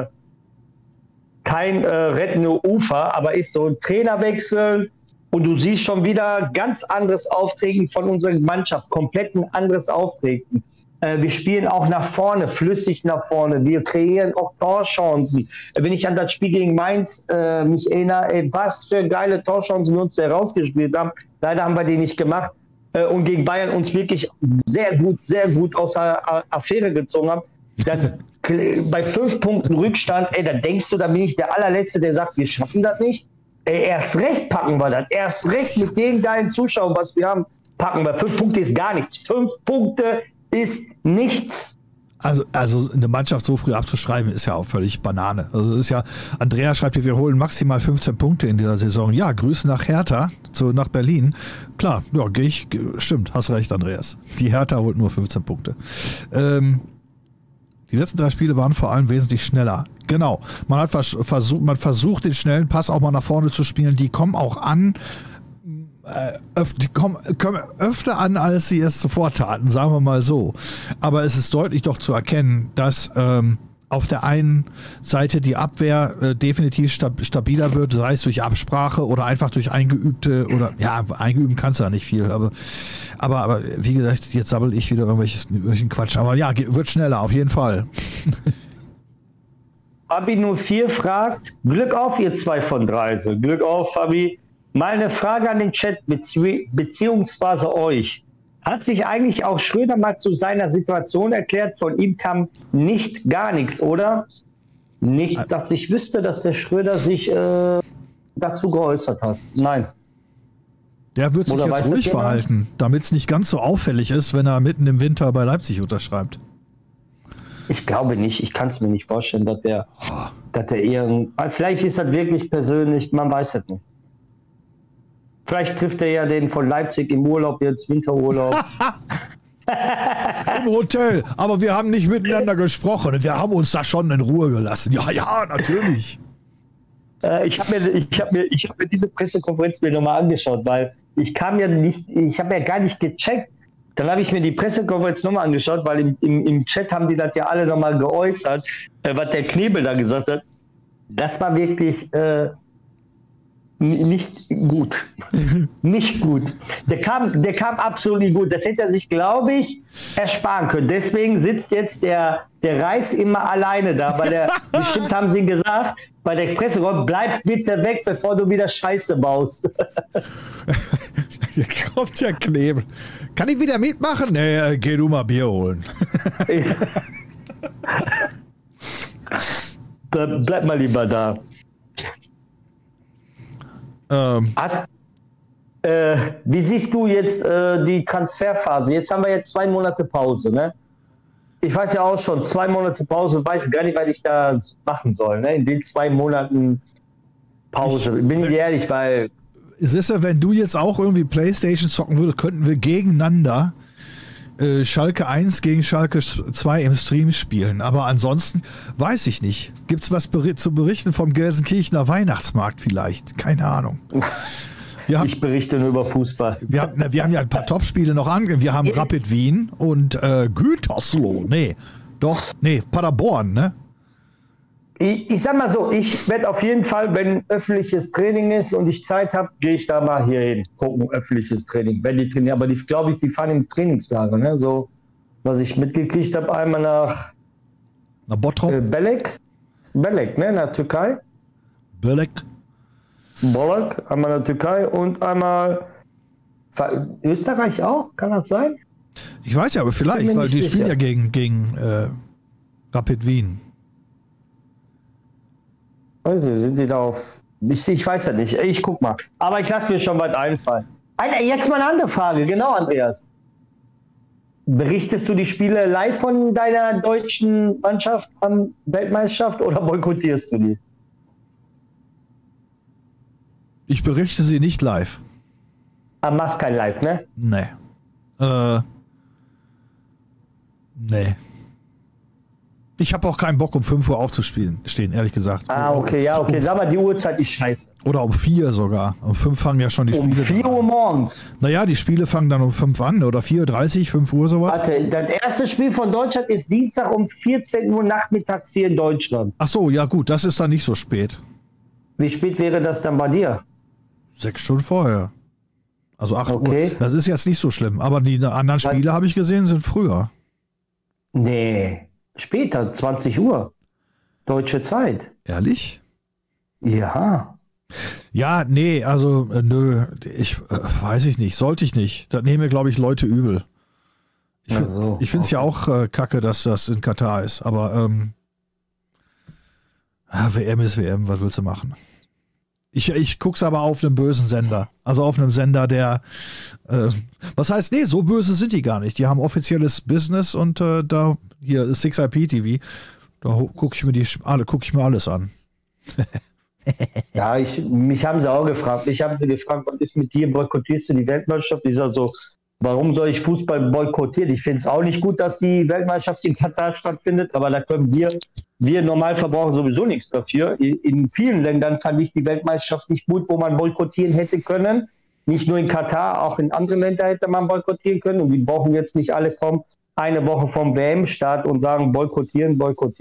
rettende Ufer, aber ist so ein Trainerwechsel und du siehst schon wieder ganz anderes Auftreten von unserer Mannschaft, komplett ein anderes Auftreten. Wir spielen auch nach vorne, flüssig nach vorne. Wir kreieren auch Torchancen. Wenn ich an das Spiel gegen Mainz mich erinnere, was für geile Torchancen wir uns da rausgespielt haben. Leider haben wir die nicht gemacht. Und gegen Bayern uns wirklich sehr gut aus der Affäre gezogen haben. Dann, bei 5 Punkten Rückstand, da denkst du, da bin ich der allerletzte, der sagt, wir schaffen das nicht. Erst recht packen wir das. Erst recht mit den geilen Zuschauern, was wir haben, packen wir. 5 Punkte ist gar nichts. 5 Punkte ist nichts. Also eine Mannschaft so früh abzuschreiben, ist ja auch völlig Banane. Also ist ja, Andrea schreibt hier, wir holen maximal 15 Punkte in dieser Saison. Ja, Grüße nach Hertha, nach Berlin. Klar, ja, stimmt, hast recht, Andreas. Die Hertha holt nur 15 Punkte. Die letzten 3 Spiele waren vor allem wesentlich schneller. Genau, man versucht den schnellen Pass auch mal nach vorne zu spielen. Die kommen auch an, die kommen öfter an, als sie es zuvor taten, sagen wir mal so. Aber es ist deutlich doch zu erkennen, dass auf der einen Seite die Abwehr definitiv stabiler wird, sei es durch Absprache oder einfach durch eingeübte, oder ja, eingeüben kannst du ja nicht viel, aber wie gesagt, jetzt sabbel ich wieder irgendwelchen Quatsch. Aber ja, wird schneller, auf jeden Fall. Fabi 04 fragt, Glück auf, ihr 2 von 3. So, Glück auf, Fabi. Mal eine Frage an den Chat, beziehungsweise euch. Hat sich eigentlich auch Schröder mal zu seiner Situation erklärt? Von ihm kam nicht gar nichts, oder? Nicht, dass ich wüsste, dass der Schröder sich dazu geäußert hat. Nein. Der wird sich jetzt ruhig verhalten, damit es nicht ganz so auffällig ist, wenn er mitten im Winter bei Leipzig unterschreibt. Ich glaube nicht. Ich kann es mir nicht vorstellen, dass der vielleicht ist das wirklich persönlich, man weiß es nicht. Vielleicht trifft er ja den von Leipzig im Urlaub, jetzt Winterurlaub. Im Hotel. Aber wir haben nicht miteinander gesprochen. Wir haben uns da schon in Ruhe gelassen. Ja, natürlich. Ich hab mir diese Pressekonferenz nochmal angeschaut, weil ich habe ja gar nicht gecheckt. Dann habe ich mir die Pressekonferenz nochmal angeschaut, weil im Chat haben die das ja alle nochmal geäußert, was der Knebel da gesagt hat. Das war wirklich nicht gut. Nicht gut. Der kam absolut nicht gut. Das hätte er sich, glaube ich, ersparen können. Deswegen sitzt jetzt der Reis immer alleine da, weil bestimmt haben sie ihm gesagt, bei der Pressekonferenz, bleib bitte weg, bevor du wieder Scheiße baust. Hier kommt der Knebel. Kann ich wieder mitmachen? Nee, geh du mal Bier holen. Bleib mal lieber da. Wie siehst du jetzt die Transferphase? Jetzt haben wir jetzt 2 Monate Pause, ne? Ich weiß ja auch schon, 2 Monate Pause, weiß gar nicht, was ich da machen soll, ne? In den 2 Monaten Pause. Bin ich ehrlich, weil... Es ist ja, wenn du jetzt auch irgendwie PlayStation zocken würdest, könnten wir gegeneinander Schalke 1 gegen Schalke 2 im Stream spielen. Aber ansonsten weiß ich nicht. Gibt es was zu berichten vom Gelsenkirchener Weihnachtsmarkt vielleicht? Keine Ahnung. Ich berichte nur über Fußball. Wir haben ja ein paar Topspiele noch an. Wir haben Rapid Wien und Gütersloh. Paderborn, ne? Ich sag mal so, ich werde auf jeden Fall, wenn öffentliches Training ist und ich Zeit habe, gehe ich da mal hier hin, gucken, öffentliches Training. Wenn die trainieren, aber glaube ich, die fahren im Trainingslager, ne? So, was ich mitgekriegt habe, einmal nach Bottrop. Belek, ne, in der Türkei. Belek, einmal in der Türkei und einmal Österreich auch, kann das sein? Ich weiß ja, aber vielleicht, weil die spielen ja gegen Rapid Wien. Also sind die da auf... Ich weiß ja nicht. Ich guck mal. Aber ich lasse mir schon was einfallen. Jetzt mal eine andere Frage. Genau, Andreas. Berichtest du die Spiele live von deiner deutschen Mannschaft am Weltmeisterschaft oder boykottierst du die? Ich berichte sie nicht live. Aber machst kein Live, ne? Nee. Nee. Ich habe auch keinen Bock, um 5 Uhr aufzustehen, ehrlich gesagt. Okay, ja, okay. Sag mal, die Uhrzeit ist scheiße. Oder um 4 sogar. Um 5 fangen ja schon die Spiele an. Um 4 Uhr morgens? Naja, die Spiele fangen dann um 5 an oder 4:30 Uhr, 5 Uhr sowas. Warte, das erste Spiel von Deutschland ist Dienstag um 14 Uhr nachmittags hier in Deutschland. Ach so, ja gut, das ist dann nicht so spät. Wie spät wäre das dann bei dir? 6 Stunden vorher. Also 8 Okay. Uhr. Das ist jetzt nicht so schlimm. Aber die anderen Spiele, habe ich gesehen, sind früher. Nee. Später, 20 Uhr. Deutsche Zeit. Ehrlich? Ja. Ja, nee, also nö, weiß ich nicht, sollte ich nicht. Das nehmen mir, glaube ich, Leute übel. Ich finde es ja auch kacke, dass das in Katar ist, aber WM ist WM, was willst du machen? Ich guck's aber auf einem bösen Sender. Also auf einem Sender, der was heißt, nee, so böse sind die gar nicht. Die haben offizielles Business und da hier 6IP-TV, da gucke ich mir alles an. Ja, mich haben sie auch gefragt. Ich habe sie gefragt, was ist mit dir? Boykottierst du die Weltmeisterschaft? Ich sage so, warum soll ich Fußball boykottieren? Ich finde es auch nicht gut, dass die Weltmeisterschaft in Katar stattfindet, aber da können wir Normalverbraucher sowieso nichts dafür. In vielen Ländern fand ich die Weltmeisterschaft nicht gut, wo man boykottieren hätte können. Nicht nur in Katar, auch in anderen Ländern hätte man boykottieren können. Und die brauchen jetzt nicht alle kommen eine Woche vom WM-Start und sagen boykottieren.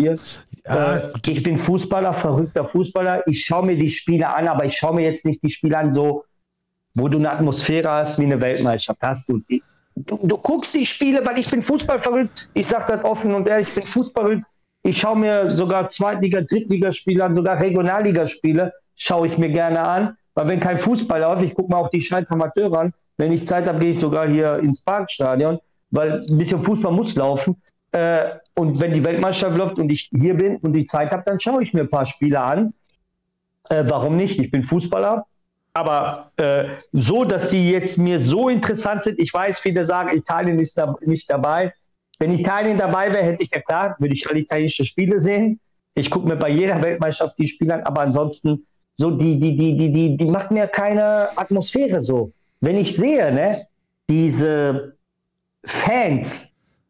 Ich bin Fußballer, verrückter Fußballer. Ich schaue mir die Spiele an, aber ich schaue mir jetzt nicht die Spiele an, so, wo du eine Atmosphäre hast wie eine Weltmeisterschaft. Hast du guckst die Spiele, weil ich bin Fußball verrückt. Ich sage das offen und ehrlich, ich bin Fußball verrückt. Ich schaue mir sogar Zweitliga-, Drittligaspiele an, sogar Regionalligaspiele schaue ich mir gerne an. Weil wenn kein Fußball läuft, ich gucke mir auch die Scheiß-Amateure an. Wenn ich Zeit habe, gehe ich sogar hier ins Parkstadion, weil ein bisschen Fußball muss laufen. Und wenn die Weltmeisterschaft läuft und ich hier bin und die Zeit habe, dann schaue ich mir ein paar Spiele an. Warum nicht? Ich bin Fußballer. Aber so, dass die jetzt mir so interessant sind, ich weiß, viele sagen, Italien ist nicht dabei. Wenn Italien dabei wäre, hätte ich ja klar, würde ich alle italienische Spiele sehen. Ich gucke mir bei jeder Weltmeisterschaft die Spiele an, aber ansonsten, so die macht mir keine Atmosphäre so. Wenn ich sehe, ne, diese Fans,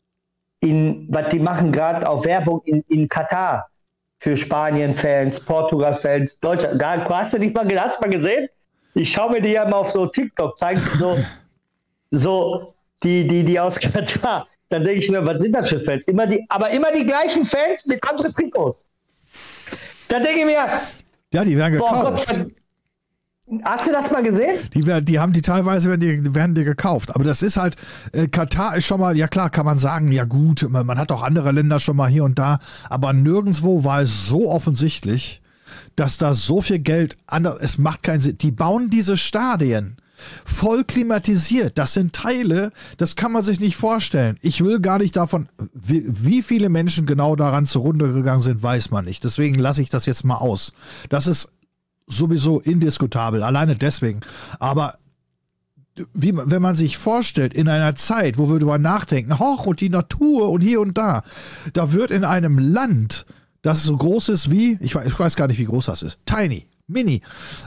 was die machen gerade auf Werbung in Katar für Spanien-Fans, Portugal-Fans, Deutschland. Hast du mal gesehen? Ich schaue mir die ja mal auf so TikTok, zeigen so die aus Katar. Dann denke ich mir, was sind das für Fans? Immer die gleichen Fans mit anderen Trikots. Dann denke ich mir, ja, die werden gekauft. Gott, hast du das mal gesehen? Werden die gekauft. Aber das ist halt, Katar ist schon mal, ja klar, kann man sagen, ja gut, man hat auch andere Länder schon mal hier und da, aber nirgendwo war es so offensichtlich, dass da so viel Geld, es macht keinen Sinn. Die bauen diese Stadien voll klimatisiert. Das sind Teile, das kann man sich nicht vorstellen. Ich will gar nicht davon, wie viele Menschen genau daran zugrunde gegangen sind, weiß man nicht. Deswegen lasse ich das jetzt mal aus. Das ist sowieso indiskutabel, alleine deswegen. Aber wenn man sich vorstellt, in einer Zeit, wo wir darüber nachdenken, hoch und die Natur und hier und da wird in einem Land, das so groß ist wie, ich weiß gar nicht, wie groß das ist, tiny, mini,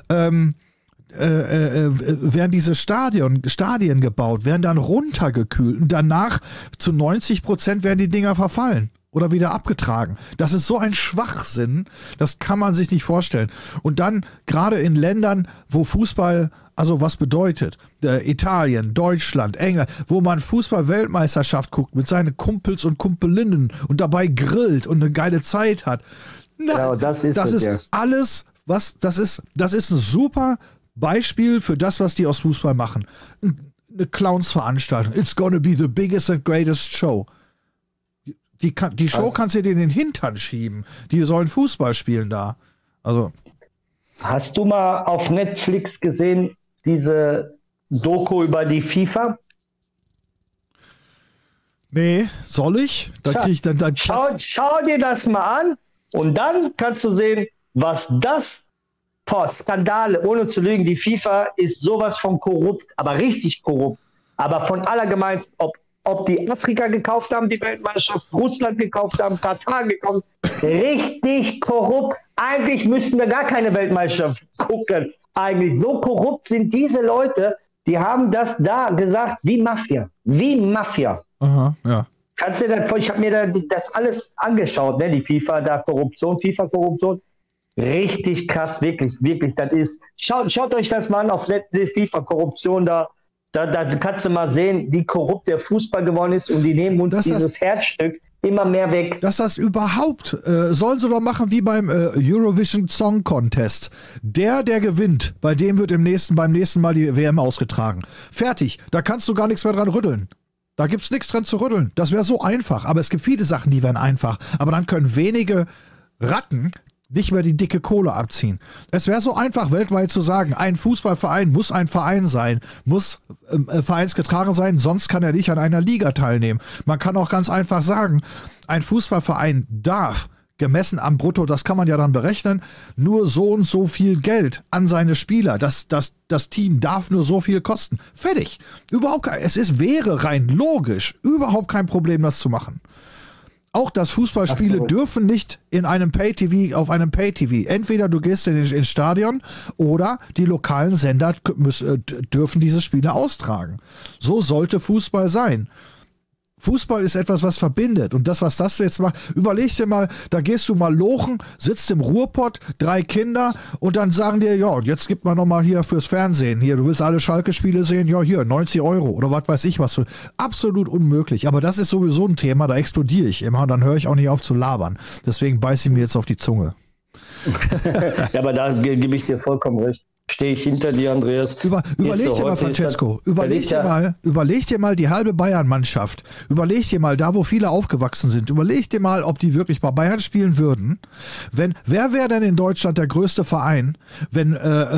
werden diese Stadien gebaut, werden dann runtergekühlt und danach zu 90% werden die Dinger verfallen oder wieder abgetragen. Das ist so ein Schwachsinn, das kann man sich nicht vorstellen. Und dann gerade in Ländern, wo Fußball also was bedeutet, Italien, Deutschland, England, wo man Fußball-Weltmeisterschaft guckt mit seinen Kumpels und Kumpelinnen und dabei grillt und eine geile Zeit hat. Genau, das ist alles, das ist ein super Beispiel für das, was die aus Fußball machen. Eine Clowns-Veranstaltung. It's gonna be the biggest and greatest show. Die Show kannst du dir in den Hintern schieben. Die sollen Fußball spielen da. Also. Hast du mal auf Netflix gesehen, diese Doku über die FIFA? Nee, soll ich? Schau dir das mal an und dann kannst du sehen, was das Skandale, ohne zu lügen, die FIFA ist sowas von korrupt, aber richtig korrupt. Aber von allergemeinst, ob die Afrika gekauft haben, die Weltmeisterschaft, Russland gekauft haben, Katar gekauft, richtig korrupt. Eigentlich müssten wir gar keine Weltmeisterschaft gucken. Eigentlich so korrupt sind diese Leute, die haben das da gesagt, wie Mafia. Wie Mafia. Aha, ja. Kannst du dir das vorstellen? Ich habe mir das alles angeschaut, ne? Die FIFA, da Korruption. Richtig krass, wirklich, das ist. Schaut euch das mal an auf Netflix, FIFA-Korruption, da kannst du mal sehen, wie korrupt der Fußball geworden ist und die nehmen uns dieses Herzstück immer mehr weg. Dass das überhaupt, sollen sie doch machen wie beim Eurovision Song Contest. Der gewinnt, bei dem wird beim nächsten Mal die WM ausgetragen. Fertig, da kannst du gar nichts mehr dran rütteln. Da gibt's nichts dran zu rütteln. Das wäre so einfach, aber es gibt viele Sachen, die wären einfach. Aber dann können wenige Ratten nicht mehr die dicke Kohle abziehen. Es wäre so einfach, weltweit zu sagen, ein Fußballverein muss ein Verein sein, muss vereinsgetragen sein, sonst kann er nicht an einer Liga teilnehmen. Man kann auch ganz einfach sagen, ein Fußballverein darf gemessen am Brutto, das kann man ja dann berechnen, nur so und so viel Geld an seine Spieler. Das Team darf nur so viel kosten. Fertig. Wäre rein logisch überhaupt kein Problem, das zu machen. Auch dass Fußballspiele dürfen nicht auf einem Pay-TV. Entweder du gehst ins Stadion oder die lokalen Sender dürfen diese Spiele austragen. So sollte Fußball sein. Fußball ist etwas, was verbindet. Und das, was das jetzt macht, überleg dir mal, da gehst du mal lochen, sitzt im Ruhrpott, 3 Kinder und dann sagen dir, ja, jetzt gibt man nochmal hier fürs Fernsehen, hier, du willst alle Schalke-Spiele sehen, ja, hier, 90 € oder was weiß ich was. Absolut unmöglich. Aber das ist sowieso ein Thema, da explodiere ich immer und dann höre ich auch nicht auf zu labern. Deswegen beiße ich mir jetzt auf die Zunge. Ja, aber da gebe ich dir vollkommen recht. Stehe ich hinter dir, Andreas. Überleg dir mal, Francesco, überleg dir mal die halbe Bayern-Mannschaft. Überleg dir mal, da wo viele aufgewachsen sind, überleg dir mal, ob die wirklich bei Bayern spielen würden. Wer wäre denn in Deutschland der größte Verein, wenn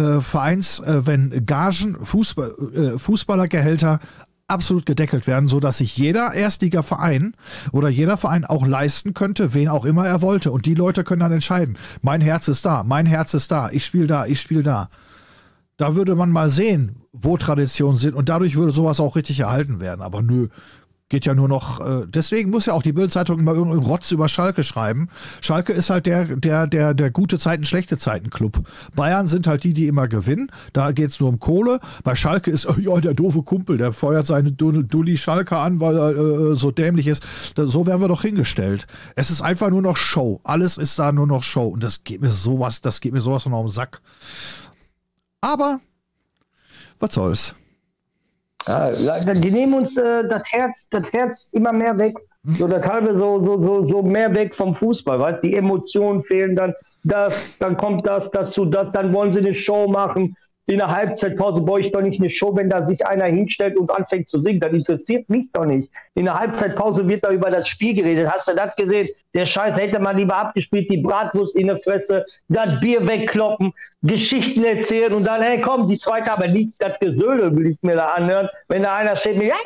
Gagen, Fußballergehälter absolut gedeckelt werden, sodass sich jeder Erstligaverein oder jeder Verein auch leisten könnte, wen auch immer er wollte. Und die Leute können dann entscheiden, mein Herz ist da, ich spiele da. Da würde man mal sehen, wo Traditionen sind und dadurch würde sowas auch richtig erhalten werden. Aber nö, geht ja nur noch, deswegen muss ja auch die Bild-Zeitung immer irgendeinen Rotz über Schalke schreiben. Schalke ist halt der gute Zeiten, schlechte Zeiten-Club. Bayern sind halt die immer gewinnen. Da geht es nur um Kohle. Bei Schalke ist, ja, der doofe Kumpel, der feuert seine Dulli Schalke an, weil er so dämlich ist. So werden wir doch hingestellt. Es ist einfach nur noch Show. Alles ist da nur noch Show. Und das geht mir sowas von auf den Sack. Aber, was soll's? Ja, die nehmen uns das Herz immer mehr weg. So das halbe so mehr weg vom Fußball, weißt? Die Emotionen fehlen dann, dann kommt das dazu, dann wollen sie eine Show machen. In der Halbzeitpause brauche ich doch nicht eine Show, wenn da sich einer hinstellt und anfängt zu singen. Das interessiert mich doch nicht. In der Halbzeitpause wird da über das Spiel geredet. Hast du das gesehen? Der Scheiß hätte man lieber abgespielt, die Bratwurst in der Fresse, das Bier wegkloppen, Geschichten erzählen und dann, hey komm, die zweite, aber nicht das Gesöhle will ich mir da anhören. Wenn da einer steht, mir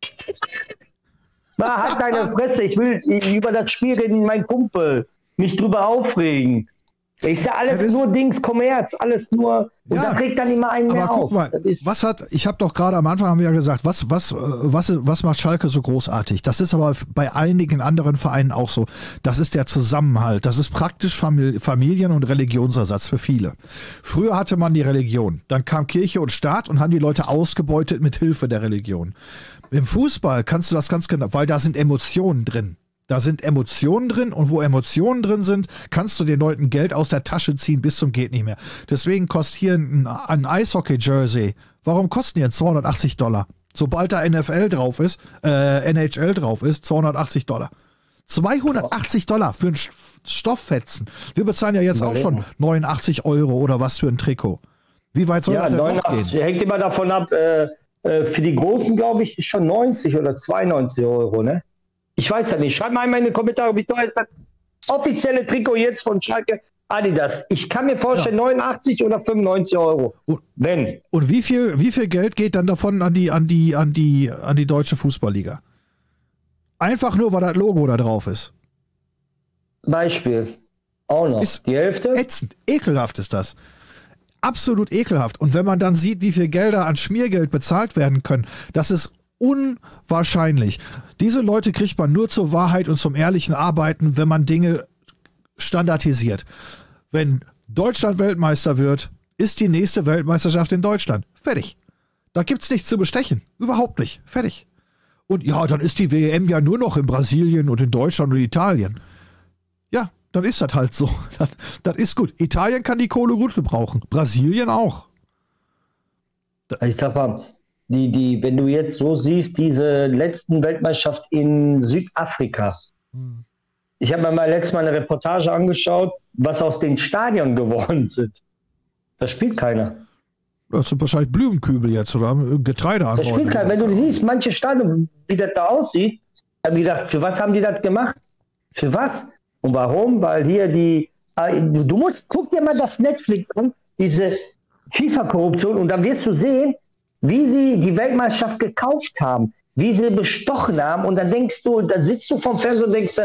halt deine Fresse, ich will über das Spiel reden, mein Kumpel, mich drüber aufregen. Ist ja alles nur Kommerz, alles nur, und da kriegt dann immer einen mehr auf. Guck mal, ich habe doch gerade am Anfang haben wir ja gesagt, was macht Schalke so großartig? Das ist aber bei einigen anderen Vereinen auch so. Das ist der Zusammenhalt. Das ist praktisch Familien- und Religionsersatz für viele. Früher hatte man die Religion. Dann kam Kirche und Staat und haben die Leute ausgebeutet mit Hilfe der Religion. Im Fußball kannst du das ganz genau, weil da sind Emotionen drin. Da sind Emotionen drin und wo Emotionen drin sind, kannst du den Leuten Geld aus der Tasche ziehen bis zum geht nicht mehr. Deswegen kostet hier ein Eishockey-Jersey. Warum kosten die $280? Sobald da NHL drauf ist, $280. $280 für einen Stofffetzen. Wir bezahlen ja jetzt auch schon 89 € oder was für ein Trikot. Wie weit soll das denn noch gehen? Hängt immer davon ab, für die Großen, glaube ich, ist schon 90 oder 92 €, ne? Ich weiß ja nicht. Schreibt mal einmal in die Kommentare, wie teuer ist das offizielle Trikot jetzt von Schalke Adidas. Ich kann mir vorstellen, 89 oder 95 €. Wenn. Und wie viel Geld geht dann davon an die deutsche Fußballliga? Einfach nur, weil das Logo da drauf ist. Beispiel. Auch noch. Ist die Hälfte? Ätzend. Ekelhaft ist das. Absolut ekelhaft. Und wenn man dann sieht, wie viel Gelder an Schmiergeld bezahlt werden können, das ist unwahrscheinlich. Diese Leute kriegt man nur zur Wahrheit und zum ehrlichen Arbeiten, wenn man Dinge standardisiert. Wenn Deutschland Weltmeister wird, ist die nächste Weltmeisterschaft in Deutschland. Fertig. Da gibt's nichts zu bestechen. Überhaupt nicht. Fertig. Und ja, dann ist die WM ja nur noch in Brasilien und in Deutschland und Italien. Ja, dann ist das halt so. Das ist gut. Italien kann die Kohle gut gebrauchen. Brasilien auch. Ich sag mal, wenn du jetzt so siehst, diese letzten Weltmeisterschaft in Südafrika. Ich habe mir mal letztes Mal eine Reportage angeschaut, was aus den Stadien geworden sind. Da spielt keiner. Das sind wahrscheinlich Blumenkübel jetzt oder Getreide. Das spielt keiner. Wenn du siehst, manche Stadien, wie das da aussieht, habe ich gedacht, für was haben die das gemacht? Für was? Und warum? Weil hier guck dir mal das Netflix an, diese FIFA-Korruption, und dann wirst du sehen, wie sie die Weltmeisterschaft gekauft haben, wie sie bestochen haben, und dann sitzt du vom Fernseher und denkst,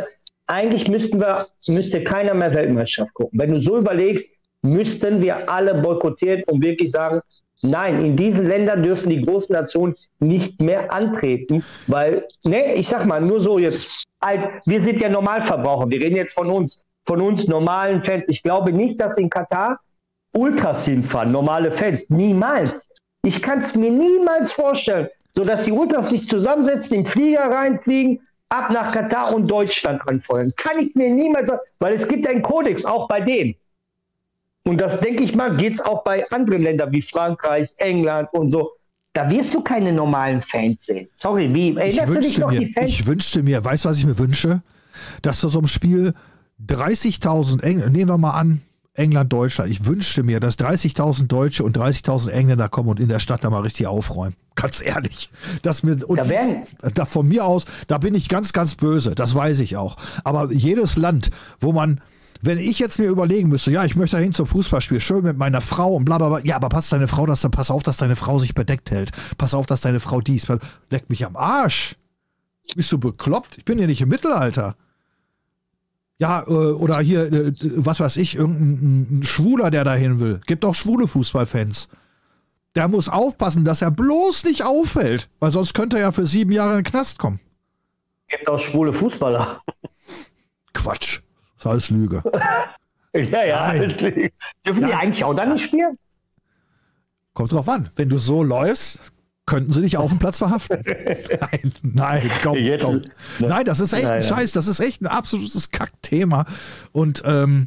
eigentlich müsste keiner mehr Weltmeisterschaft gucken. Wenn du so überlegst, müssten wir alle boykottieren und wirklich sagen, nein, in diesen Ländern dürfen die großen Nationen nicht mehr antreten, weil, ne, ich sag mal, nur so jetzt, wir sind ja Normalverbraucher, wir reden jetzt von uns normalen Fans. Ich glaube nicht, dass in Katar Ultras hinfahren, normale Fans, niemals. Ich kann es mir niemals vorstellen, sodass die Ultras sich zusammensetzen, in den Flieger reinfliegen, ab nach Katar und Deutschland anfeuern. Kann ich mir niemals sagen, weil es gibt einen Kodex, auch bei denen. Und das, denke ich mal, geht es auch bei anderen Ländern wie Frankreich, England und so. Da wirst du keine normalen Fans sehen. Sorry, wie erinnerst du dich noch die Fans? Ich wünschte mir, weißt du, was ich mir wünsche? Dass zu so einem Spiel 30.000, nehmen wir mal an, England, Deutschland. Ich wünschte mir, dass 30.000 Deutsche und 30.000 Engländer kommen und in der Stadt da mal richtig aufräumen. Ganz ehrlich. Da von mir aus, da bin ich ganz, ganz böse. Das weiß ich auch. Aber jedes Land, wo man, wenn ich jetzt mir überlegen müsste, ja, ich möchte dahin zum Fußballspiel, schön mit meiner Frau und bla bla bla. Ja, aber pass auf, dass deine Frau sich bedeckt hält. Pass auf, dass deine Frau dies. Leck mich am Arsch. Bist du bekloppt? Ich bin ja nicht im Mittelalter. Ja, oder hier, was weiß ich, irgendein Schwuler, der dahin will. Gibt auch schwule Fußballfans. Der muss aufpassen, dass er bloß nicht auffällt, weil sonst könnte er ja für 7 Jahre in den Knast kommen. Gibt auch schwule Fußballer. Quatsch. Das ist alles Lüge. Ja, alles Lüge. Dürfen die eigentlich auch da nicht spielen? Kommt drauf an. Wenn du so läufst, könnten sie dich auf dem Platz verhaften. Nein, komm. Nein, das ist echt ein Scheiß. Das ist echt ein absolutes Kackthema. Und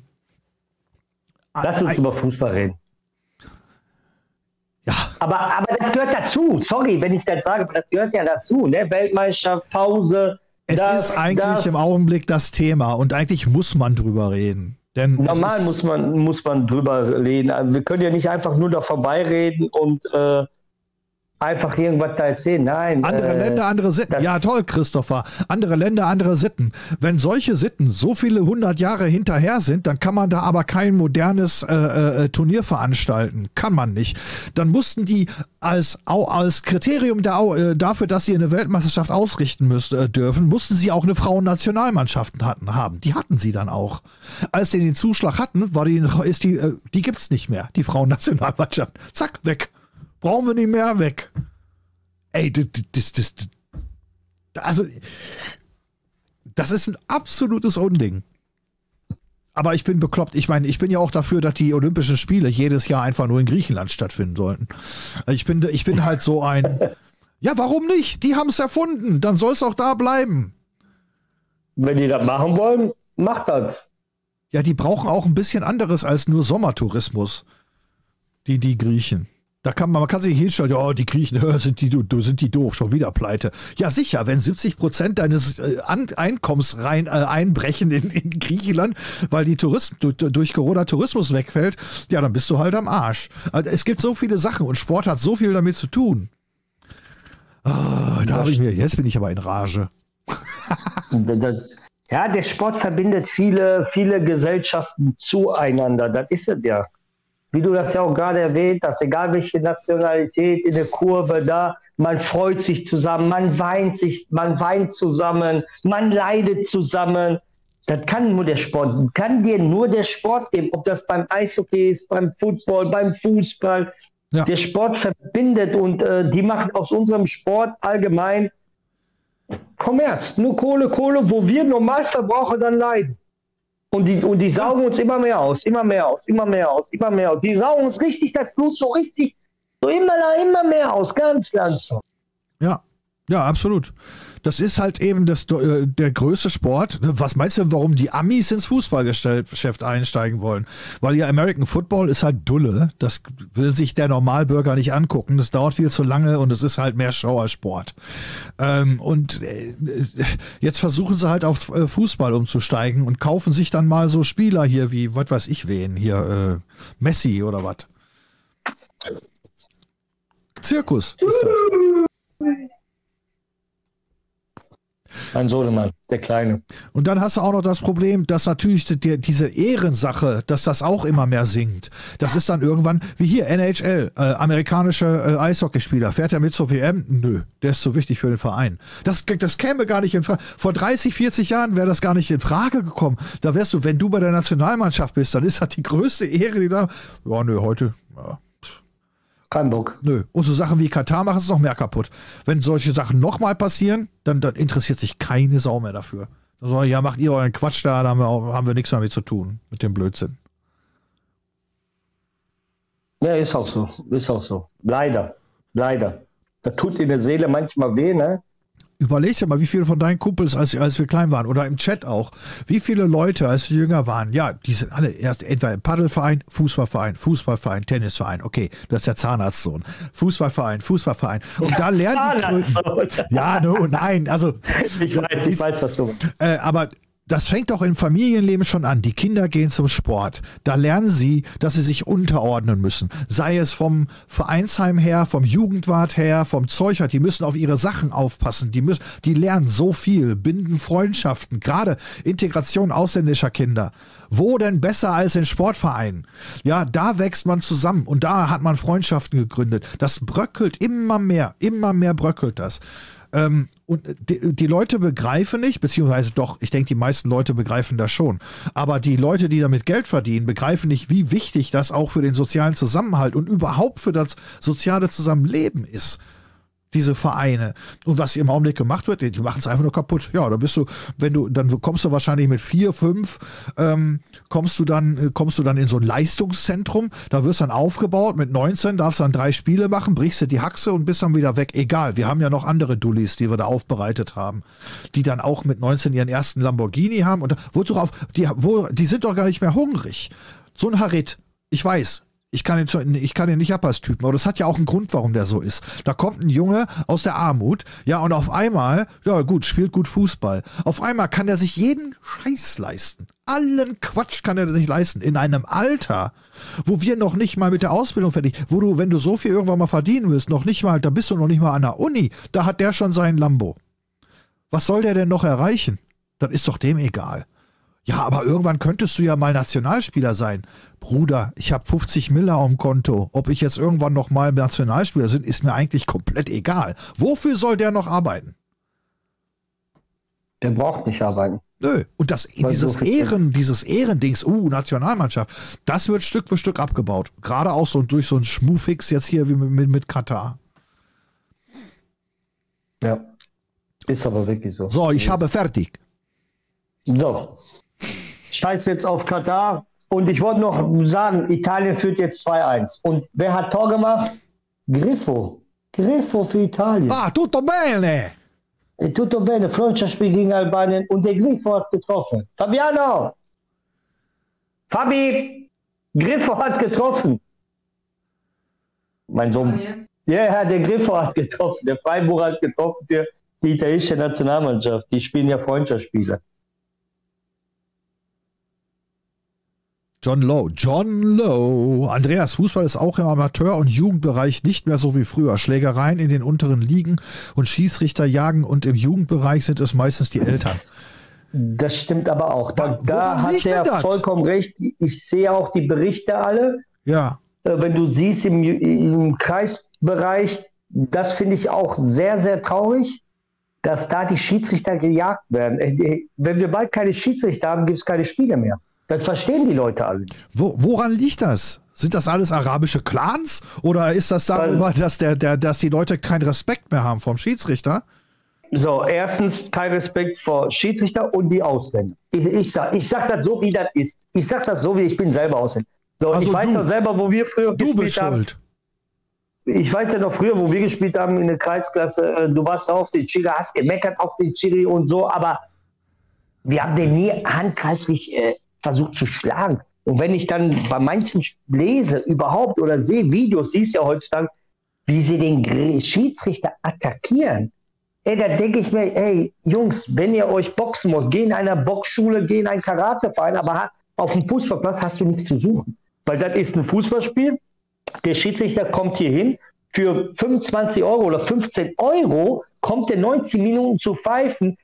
lass uns über Fußball reden. Ja. Aber das gehört dazu. Sorry, wenn ich das sage, aber das gehört ja dazu. Ne? Weltmeisterschaft, Pause. Es ist eigentlich im Augenblick das Thema und eigentlich muss man drüber reden. Denn normal muss man drüber reden. Also wir können ja nicht einfach nur da vorbeireden und einfach irgendwas da erzählen. Nein. Andere Länder, andere Sitten. Ja, toll, Christopher. Andere Länder, andere Sitten. Wenn solche Sitten so viele 100 Jahre hinterher sind, dann kann man da aber kein modernes Turnier veranstalten. Kann man nicht. Dann mussten die als Kriterium dafür, dass sie eine Weltmeisterschaft ausrichten dürfen, mussten sie auch eine Frauennationalmannschaft haben. Die hatten sie dann auch. Als sie den Zuschlag hatten, die gibt's nicht mehr, die Frauennationalmannschaft. Zack, weg. Brauchen wir nicht mehr, weg. Ey, das ist ein absolutes Unding. Aber ich bin bekloppt. Ich meine, ich bin ja auch dafür, dass die Olympischen Spiele jedes Jahr einfach nur in Griechenland stattfinden sollten. Ich bin halt so ein, ja, warum nicht? Die haben es erfunden. Dann soll es auch da bleiben. Wenn die das machen wollen, macht das. Ja, die brauchen auch ein bisschen anderes als nur Sommertourismus. Die Griechen. Man kann sich hinstellen, oh, die Griechen, sind die doof, schon wieder pleite. Ja, sicher, wenn 70% deines Einkommens einbrechen in Griechenland, weil die durch Corona Tourismus wegfällt, ja, dann bist du halt am Arsch. Also, es gibt so viele Sachen und Sport hat so viel damit zu tun. Jetzt bin ich aber in Rage. Ja, der Sport verbindet viele, viele Gesellschaften zueinander. Das ist es ja. Wie du das ja auch gerade erwähnt hast, egal welche Nationalität in der Kurve da, man freut sich zusammen, man weint zusammen, man leidet zusammen. Das kann dir nur der Sport geben, ob das beim Eishockey ist, beim Football, beim Fußball. Ja. Der Sport verbindet und die machen aus unserem Sport allgemein Kommerz. Nur Kohle, wo wir Normalverbraucher dann leiden. Und die saugen uns immer mehr aus. Die saugen uns richtig das Blut so immer mehr aus, ganz langsam. Ja, absolut. Das ist halt eben der größte Sport. Was meinst du, warum die Amis ins Fußballgeschäft einsteigen wollen? Weil ja American Football ist halt Dulle. Das will sich der Normalbürger nicht angucken. Das dauert viel zu lange und es ist halt mehr Show als Sport. Jetzt versuchen sie halt auf Fußball umzusteigen und kaufen sich dann mal so Spieler hier wie, was weiß ich wen, hier Messi oder was. Zirkus ist das. Mein Sohnemann, der Kleine. Und dann hast du auch noch das Problem, dass natürlich diese Ehrensache, dass das auch immer mehr sinkt. Das ist dann irgendwann, wie hier, NHL, amerikanische Eishockeyspieler. Fährt er mit zur WM? Nö, der ist zu wichtig für den Verein. Das käme gar nicht in Frage. Vor 30, 40 Jahren wäre das gar nicht in Frage gekommen. Da wärst du, wenn du bei der Nationalmannschaft bist, dann ist das die größte Ehre, die da. Ja, nö, heute. Ja. Kein Bock. Nö. Und so Sachen wie Katar machen es noch mehr kaputt. Wenn solche Sachen nochmal passieren, dann interessiert sich keine Sau mehr dafür. Dann sagen, ja, macht ihr euren Quatsch da, haben wir nichts mehr mit zu tun, mit dem Blödsinn. Ja, ist auch so. Ist auch so. Leider. Leider. Das tut in der Seele manchmal weh, ne? Überleg dir mal, wie viele von deinen Kumpels, als wir klein waren, oder im Chat auch, wie viele Leute, als wir jünger waren, ja, die sind alle erst entweder im Paddelverein, Fußballverein, Tennisverein, okay, das ist der Zahnarztsohn, Fußballverein. Und da lernen die Kröten. Ja, nein, also. Ich weiß, was du meinst. Aber das fängt doch im Familienleben schon an. Die Kinder gehen zum Sport. Da lernen sie, dass sie sich unterordnen müssen. Sei es vom Vereinsheim her, vom Jugendwart her, vom Zeugwart. Die müssen auf ihre Sachen aufpassen. Die lernen so viel, binden Freundschaften, gerade Integration ausländischer Kinder. Wo denn besser als in Sportvereinen? Ja, da wächst man zusammen und da hat man Freundschaften gegründet. Das bröckelt immer mehr bröckelt das. Und die Leute begreifen nicht, beziehungsweise doch, ich denke, die meisten Leute begreifen das schon. Aber die Leute, die damit Geld verdienen, begreifen nicht, wie wichtig das auch für den sozialen Zusammenhalt und überhaupt für das soziale Zusammenleben ist. Diese Vereine. Und was im Augenblick gemacht wird, die machen es einfach nur kaputt. Ja, da bist du, dann kommst du wahrscheinlich mit 4, 5, kommst du dann in so ein Leistungszentrum, da wirst dann aufgebaut, mit 19 darfst dann 3 Spiele machen, brichst dir die Haxe und bist dann wieder weg. Egal, wir haben ja noch andere Dullis, die wir da aufbereitet haben, die dann auch mit 19 ihren ersten Lamborghini haben und die sind doch gar nicht mehr hungrig. So ein Harit, ich weiß, ich kann ihn nicht ab als Typen, aber das hat ja auch einen Grund, warum der so ist. Da kommt ein Junge aus der Armut, ja, und auf einmal, ja gut, spielt gut Fußball. Auf einmal kann er sich jeden Scheiß leisten. Allen Quatsch kann er sich leisten. In einem Alter, wo wir noch nicht mal mit der Ausbildung fertig, wenn du so viel irgendwann mal verdienen willst, da bist du noch nicht mal an der Uni, da hat der schon seinen Lambo. Was soll der denn noch erreichen? Das ist doch dem egal. Ja, aber irgendwann könntest du ja mal Nationalspieler sein. Bruder, ich habe 50 Miller auf dem Konto. Ob ich jetzt irgendwann noch mal Nationalspieler bin, ist mir eigentlich komplett egal. Wofür soll der noch arbeiten? Der braucht nicht arbeiten. Nö. Und dieses Ehrendings, Nationalmannschaft, das wird Stück für Stück abgebaut. Gerade auch so durch so einen Schmufix jetzt hier wie mit Katar. Ja, ist aber wirklich so. So, ich habe fertig. So. Scheiß jetzt auf Katar. Und ich wollte noch sagen, Italien führt jetzt 2-1. Und wer hat Tor gemacht? Griffo. Griffo für Italien. Ah, tutto bene. Tutto bene. Freundschaftsspiel gegen Albanien. Und der Griffo hat getroffen. Fabiano. Fabi. Griffo hat getroffen. Mein Sohn. Ja, der Griffo hat getroffen. Der Freiburger hat getroffen für die italienische Nationalmannschaft. Die spielen ja Freundschaftsspiele. John Lowe. Andreas, Fußball ist auch im Amateur- und Jugendbereich nicht mehr so wie früher. Schlägereien in den unteren Ligen und Schiedsrichter jagen und im Jugendbereich sind es meistens die Eltern. Das stimmt aber auch. Da hat er vollkommen recht. Ich sehe auch die Berichte alle. Ja. Wenn du siehst im Kreisbereich, das finde ich auch sehr, sehr traurig, dass da die Schiedsrichter gejagt werden. Wenn wir bald keine Schiedsrichter haben, gibt es keine Spiele mehr. Das verstehen die Leute alle nicht. Woran liegt das? Sind das alles arabische Clans? Oder ist das darüber, dass die Leute keinen Respekt mehr haben vom Schiedsrichter? So, erstens kein Respekt vor Schiedsrichter und die Ausländer. Ich sag das so, wie das ist. Ich sag das so, wie ich bin selber Ausländer. So, also ich weiß noch selber, wo wir früher gespielt haben. Schuld. Ich weiß ja noch früher, wo wir gespielt haben in der Kreisklasse. Du warst auf den Schiri, hast gemeckert auf den Schiri und so, aber wir haben den nie handgreiflich versucht zu schlagen. Und wenn ich dann bei manchen lese überhaupt oder sehe Videos, siehst du ja heutzutage, wie sie den Schiedsrichter attackieren. Da denke ich mir, ey, Jungs, wenn ihr euch boxen wollt, geh in einer Boxschule, geh in einen Karateverein, aber auf dem Fußballplatz hast du nichts zu suchen. Weil das ist ein Fußballspiel, der Schiedsrichter kommt hier hin, für 25 € oder 15 € kommt der 90 Minuten zu pfeifen,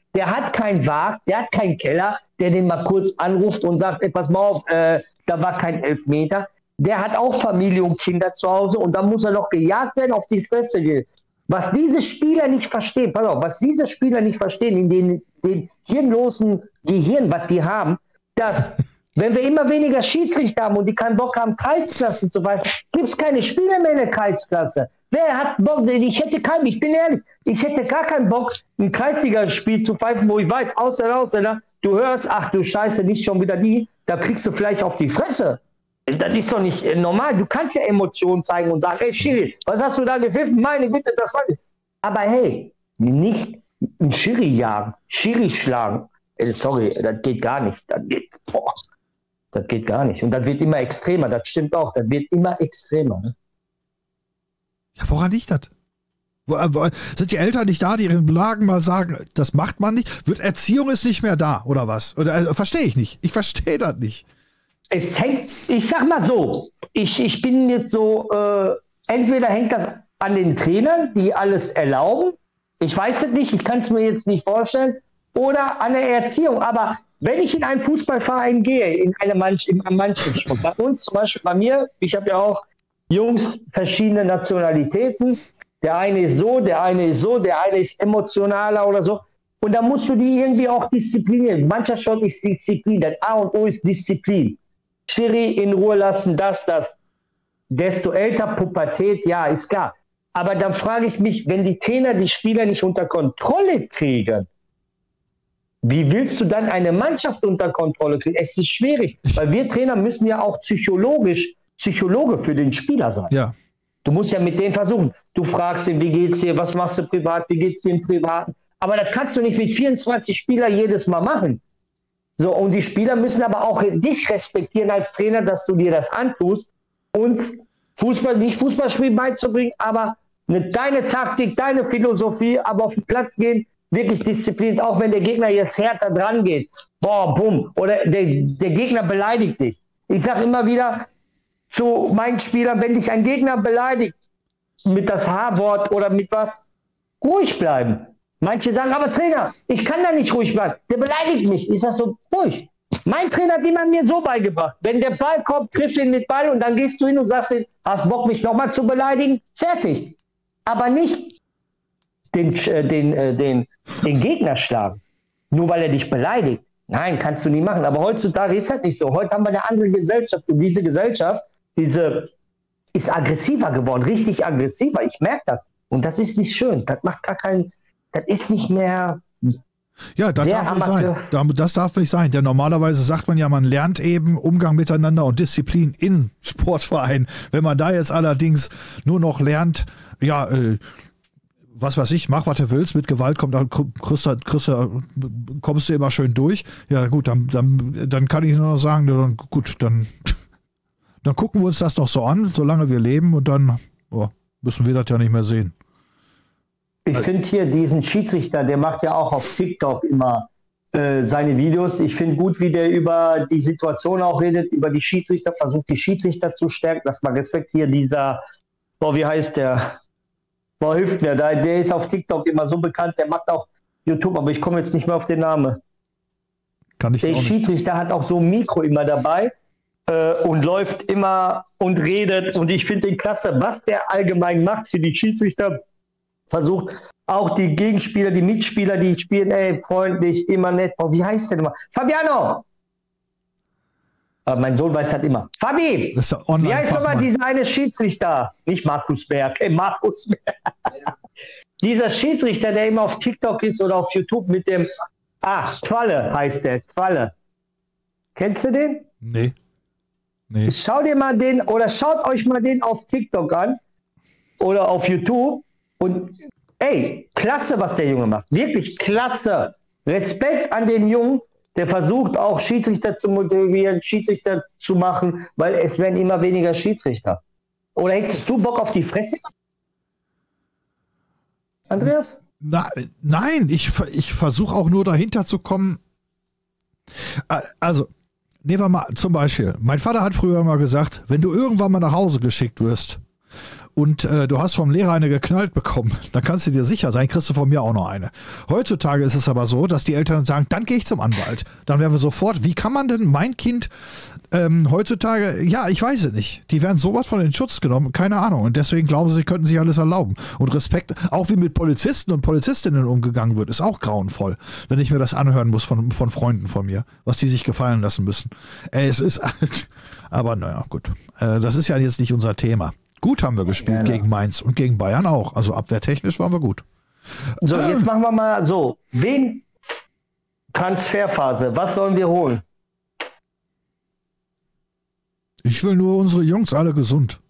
Der hat keinen Wag, der hat keinen Keller, der den mal kurz anruft und sagt, ey, pass mal auf, da war kein Elfmeter. Der hat auch Familie und Kinder zu Hause und dann muss er noch gejagt werden, auf die Fresse gehen. Was diese Spieler nicht verstehen, pass auf, was diese Spieler nicht verstehen, in den hirnlosen Gehirn, was die haben, dass, wenn wir immer weniger Schiedsrichter haben und die keinen Bock haben, Kreisklasse zu pfeifen, gibt es keine Spieler mehr in der Kreisklasse. Wer hat Bock? Ich bin ehrlich, ich hätte gar keinen Bock, ein Kreisligaspiel zu pfeifen, wo ich weiß, Ausländer, du hörst, ach du Scheiße, nicht schon wieder die, da kriegst du vielleicht auf die Fresse. Das ist doch nicht normal. Du kannst ja Emotionen zeigen und sagen, ey Schiri, was hast du da gepfiffen? Meine Güte, das war nicht. Aber hey, nicht ein Schiri jagen, Schiri schlagen. Sorry, das geht gar nicht. Das geht gar nicht. Und das wird immer extremer, das stimmt auch. Das wird immer extremer. Ne? Ja, woran liegt das? Sind die Eltern nicht da, die ihren Lagen mal sagen, das macht man nicht? Erziehung ist nicht mehr da, oder was? Verstehe ich nicht. Ich verstehe das nicht. Es hängt, ich sag mal so, ich bin jetzt so, entweder hängt das an den Trainern, die alles erlauben, ich weiß es nicht, ich kann es mir jetzt nicht vorstellen, oder an der Erziehung. Aber wenn ich in einen Fußballverein gehe, in einem Mannschaftssport, bei uns zum Beispiel, bei mir, ich habe ja auch Jungs verschiedene Nationalitäten, der eine ist so, der eine ist so, der eine ist emotionaler oder so. Und da musst du die irgendwie auch disziplinieren. Mannschaftssport ist Disziplin, das A und O ist Disziplin. Schiri in Ruhe lassen, das. Desto älter Pubertät, ja, ist klar. Aber dann frage ich mich, wenn die Trainer die Spieler nicht unter Kontrolle kriegen, wie willst du dann eine Mannschaft unter Kontrolle kriegen? Es ist schwierig, weil wir Trainer müssen ja auch Psychologe für den Spieler sein. Ja. Du musst ja mit denen versuchen. Du fragst ihn, wie geht's dir, was machst du privat, wie geht's dir im Privaten? Aber das kannst du nicht mit 24 Spielern jedes Mal machen. So, und die Spieler müssen aber auch dich respektieren als Trainer, dass du dir das antust, uns Fußballspiel beizubringen, aber deine Taktik, deine Philosophie, aber auf den Platz gehen, wirklich diszipliniert, auch wenn der Gegner jetzt härter dran geht. Boah, bumm. Oder der Gegner beleidigt dich. Ich sage immer wieder zu meinen Spielern, wenn dich ein Gegner beleidigt, mit das H-Wort oder mit was, ruhig bleiben. Manche sagen, aber Trainer, ich kann da nicht ruhig bleiben. Der beleidigt mich. Ich sage so, ruhig. Mein Trainer hat immer mir so beigebracht. Wenn der Ball kommt, triffst du ihn mit Ball und dann gehst du hin und sagst ihm, hast Bock, mich nochmal zu beleidigen? Fertig. Aber nicht den Gegner schlagen. Nur weil er dich beleidigt. Nein, kannst du nie machen. Aber heutzutage ist das nicht so. Heute haben wir eine andere Gesellschaft. Und diese Gesellschaft, ist aggressiver geworden. Richtig aggressiver. Ich merke das. Und das ist nicht schön. Das macht gar keinen... Das ist nicht mehr. Ja, das darf nicht sein. Das darf nicht sein. Denn normalerweise sagt man ja, man lernt eben Umgang miteinander und Disziplin in Sportvereinen. Wenn man da jetzt allerdings nur noch lernt, ja, was weiß ich, mach, was du willst, mit Gewalt kommst du immer schön durch. Ja, gut, dann kann ich nur noch sagen, gut, dann gucken wir uns das noch so an, solange wir leben und dann müssen wir das ja nicht mehr sehen. Ich finde hier diesen Schiedsrichter, der macht ja auch auf TikTok immer seine Videos. Ich finde gut, wie der über die Situation auch redet, über die Schiedsrichter, versucht die Schiedsrichter zu stärken, dass man respektiert. Dieser, wie heißt der? Hilft mir, der ist auf TikTok immer so bekannt, der macht auch YouTube, aber ich komme jetzt nicht mehr auf den Namen. Der Schiedsrichter hat auch so ein Mikro immer dabei und läuft immer und redet und ich finde den klasse, was der allgemein macht für die Schiedsrichter. Versucht auch die Gegenspieler, die Mitspieler, die spielen, freundlich, immer nett. Wie heißt der nochmal? Fabiano! Mein Sohn weiß das immer. Fabi! Wie heißt nochmal dieser eine Schiedsrichter? Nicht Markus Berg, Markus Berg. Dieser Schiedsrichter, der immer auf TikTok ist oder auf YouTube mit dem, Qualle heißt der, Qualle. Kennst du den? Nee. Schau dir mal den, oder schaut euch mal den auf TikTok an oder auf YouTube. Und klasse, was der Junge macht. Wirklich klasse. Respekt an den Jungen, der versucht auch Schiedsrichter zu motivieren, Schiedsrichter zu machen, weil es werden immer weniger Schiedsrichter. Oder hättest du Bock auf die Fresse? Andreas? Nein, ich versuche auch nur dahinter zu kommen. Also, nehmen wir mal zum Beispiel. Mein Vater hat früher mal gesagt, wenn du irgendwann mal nach Hause geschickt wirst, und du hast vom Lehrer eine geknallt bekommen, dann kannst du dir sicher sein, kriegst du von mir auch noch eine. Heutzutage ist es aber so, dass die Eltern sagen, dann gehe ich zum Anwalt. Dann werden wir sofort, wie kann man denn mein Kind heutzutage, ja, ich weiß es nicht. Die werden sowas von in Schutz genommen, keine Ahnung. Und deswegen glauben sie könnten sich alles erlauben. Und Respekt, auch wie mit Polizisten und Polizistinnen umgegangen wird, ist auch grauenvoll, wenn ich mir das anhören muss von Freunden von mir, was die sich gefallen lassen müssen. Es ist, aber naja, gut. Das ist ja jetzt nicht unser Thema. Gut haben wir gespielt gegen Mainz und gegen Bayern auch. Also abwehrtechnisch waren wir gut. So, jetzt machen wir mal so. Wen Transferphase, was sollen wir holen? Ich will nur unsere Jungs alle gesund.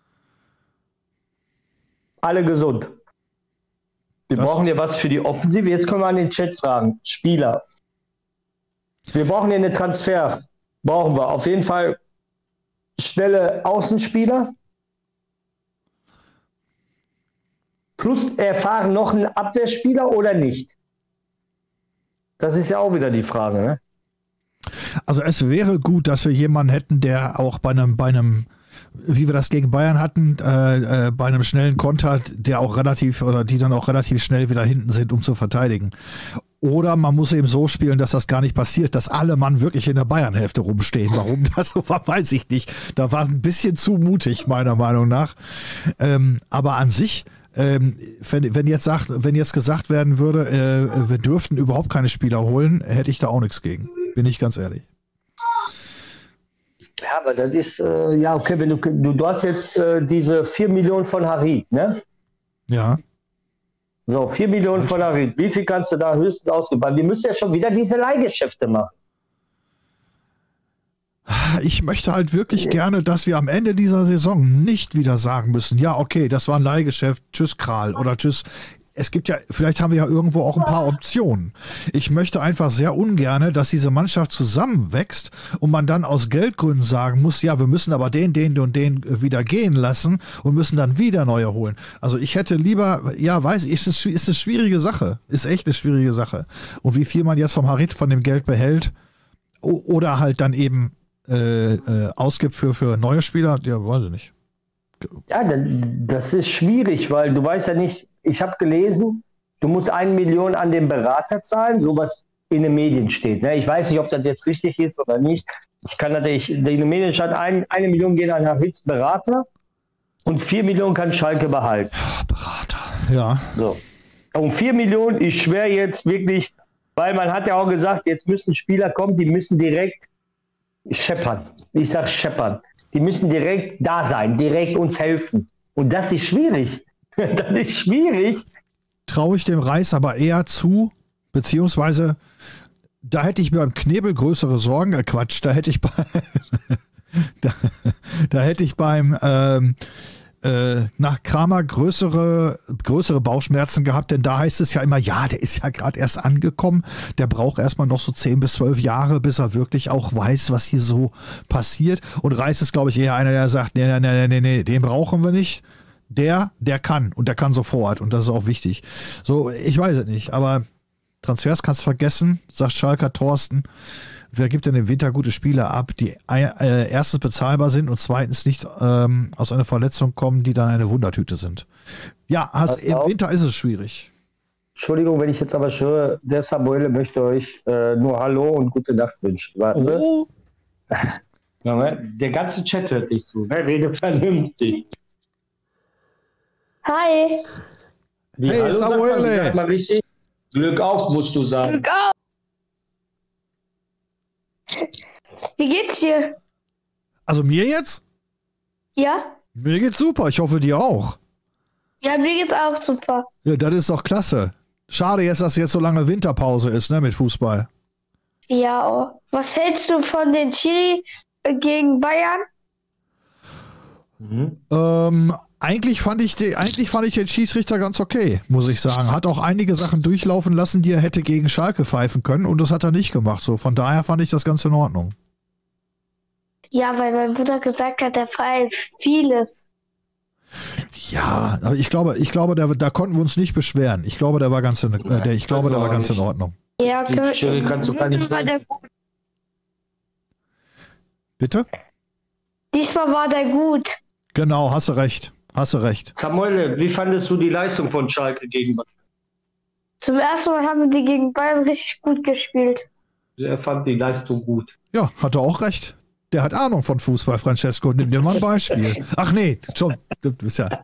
Alle gesund. Wir brauchen ja was für die Offensive. Jetzt können wir an den Chat fragen. Spieler. Wir brauchen ja eine Transfer. Brauchen wir. Auf jeden Fall schnelle Außenspieler. Plus erfahren noch einen Abwehrspieler oder nicht? Das ist ja auch wieder die Frage, ne? Also es wäre gut, dass wir jemanden hätten, der auch bei einem, wie wir das gegen Bayern hatten, bei einem schnellen Konter, der auch relativ, oder die dann auch relativ schnell wieder hinten sind, um zu verteidigen. Oder man muss eben so spielen, dass das gar nicht passiert, dass alle Mann wirklich in der Bayern-Hälfte rumstehen. Warum das so war, weiß ich nicht. Da war ein bisschen zu mutig, meiner Meinung nach. Aber an sich, wenn jetzt gesagt werden würde, wir dürften überhaupt keine Spieler holen, hätte ich da auch nichts gegen. Bin ich ganz ehrlich. Ja, aber das ist, ja, okay, wenn du hast jetzt diese 4 Millionen von Harit, ne? Ja. So, 4 Millionen von Harit. Wie viel kannst du da höchstens ausgeben? Weil wir müssen ja schon wieder diese Leihgeschäfte machen. Ich möchte halt wirklich gerne, dass wir am Ende dieser Saison nicht wieder sagen müssen, ja, okay, das war ein Leihgeschäft, tschüss Kral oder tschüss. Es gibt ja, vielleicht haben wir ja irgendwo auch ein paar Optionen. Ich möchte einfach sehr ungerne, dass diese Mannschaft zusammenwächst und man dann aus Geldgründen sagen muss, ja, wir müssen aber den und den wieder gehen lassen und müssen dann wieder neue holen. Also ich hätte lieber, ja, weiß ich, ist eine schwierige Sache. Ist echt eine schwierige Sache. Und wie viel man jetzt vom Harit von dem Geld behält oder halt dann eben ausgibt für neue Spieler, ja, weiß ich nicht. Ja, das ist schwierig, weil du weißt ja nicht, ich habe gelesen, du musst 1 Million an den Berater zahlen, sowas in den Medien steht. Ne? Ich weiß nicht, ob das jetzt richtig ist oder nicht. Ich kann natürlich, in den Medien stand 1 Million gehen an Harits Berater und 4 Millionen kann Schalke behalten. Berater, ja. So. Und 4 Millionen, ich schwöre jetzt wirklich, weil man hat ja auch gesagt, jetzt müssen Spieler kommen, die müssen direkt scheppern. Ich sag scheppern. Die müssen direkt da sein, direkt uns helfen. Und das ist schwierig. Das ist schwierig. Traue ich dem Reis aber eher zu, beziehungsweise da hätte ich beim Knebel größere Sorgen, Quatsch, da hätte ich da hätte ich beim nach Kramer größere Bauchschmerzen gehabt, denn da heißt es ja immer, ja, der ist ja gerade erst angekommen, der braucht erstmal noch so 10 bis 12 Jahre, bis er wirklich auch weiß, was hier so passiert. Und Reis ist, glaube ich, eher einer, der sagt, nee, den brauchen wir nicht. Der kann und der kann sofort und das ist auch wichtig. So, ich weiß es nicht, aber Transfers kannst du vergessen, sagt Schalker Thorsten. Wer gibt denn im Winter gute Spieler ab, die erstens bezahlbar sind und zweitens nicht aus einer Verletzung kommen, die dann eine Wundertüte sind? Ja, im Winter ist es schwierig. Entschuldigung, wenn ich jetzt aber schwöre, der Samuele möchte euch nur Hallo und gute Nacht wünschen. Warten Sie. Oh. Der ganze Chat hört dich zu. Rede vernünftig. Hi. Hey, hallo, Samuele. Sag mal richtig. Glück auf, musst du sagen. Glück auf. Wie geht's dir? Also mir jetzt? Ja? Mir geht's super. Ich hoffe dir auch. Ja, mir geht's auch super. Ja, das ist doch klasse. Schade jetzt, dass jetzt so lange Winterpause ist, ne, mit Fußball. Ja, oh. Was hältst du von den Schiri gegen Bayern? Eigentlich fand ich den Schiedsrichter ganz okay, muss ich sagen. Hat auch einige Sachen durchlaufen lassen, die er hätte gegen Schalke pfeifen können und das hat er nicht gemacht. So, von daher fand ich das ganz in Ordnung. Ja, weil mein Bruder gesagt hat, er pfeift vieles. Ja, aber ich glaube, da konnten wir uns nicht beschweren. Ich glaube, der war ganz in Ordnung. Ja, kannst du gar nicht sagen. Bitte? Diesmal war der gut. Genau, hast du recht. Hast du recht. Samuel, wie fandest du die Leistung von Schalke gegen Bayern? Zum ersten Mal haben die gegen Bayern richtig gut gespielt. Er fand die Leistung gut. Ja, hat er auch recht. Der hat Ahnung von Fußball, Francesco. Nimm dir mal ein Beispiel. Ach nee, schon. Du bist ja...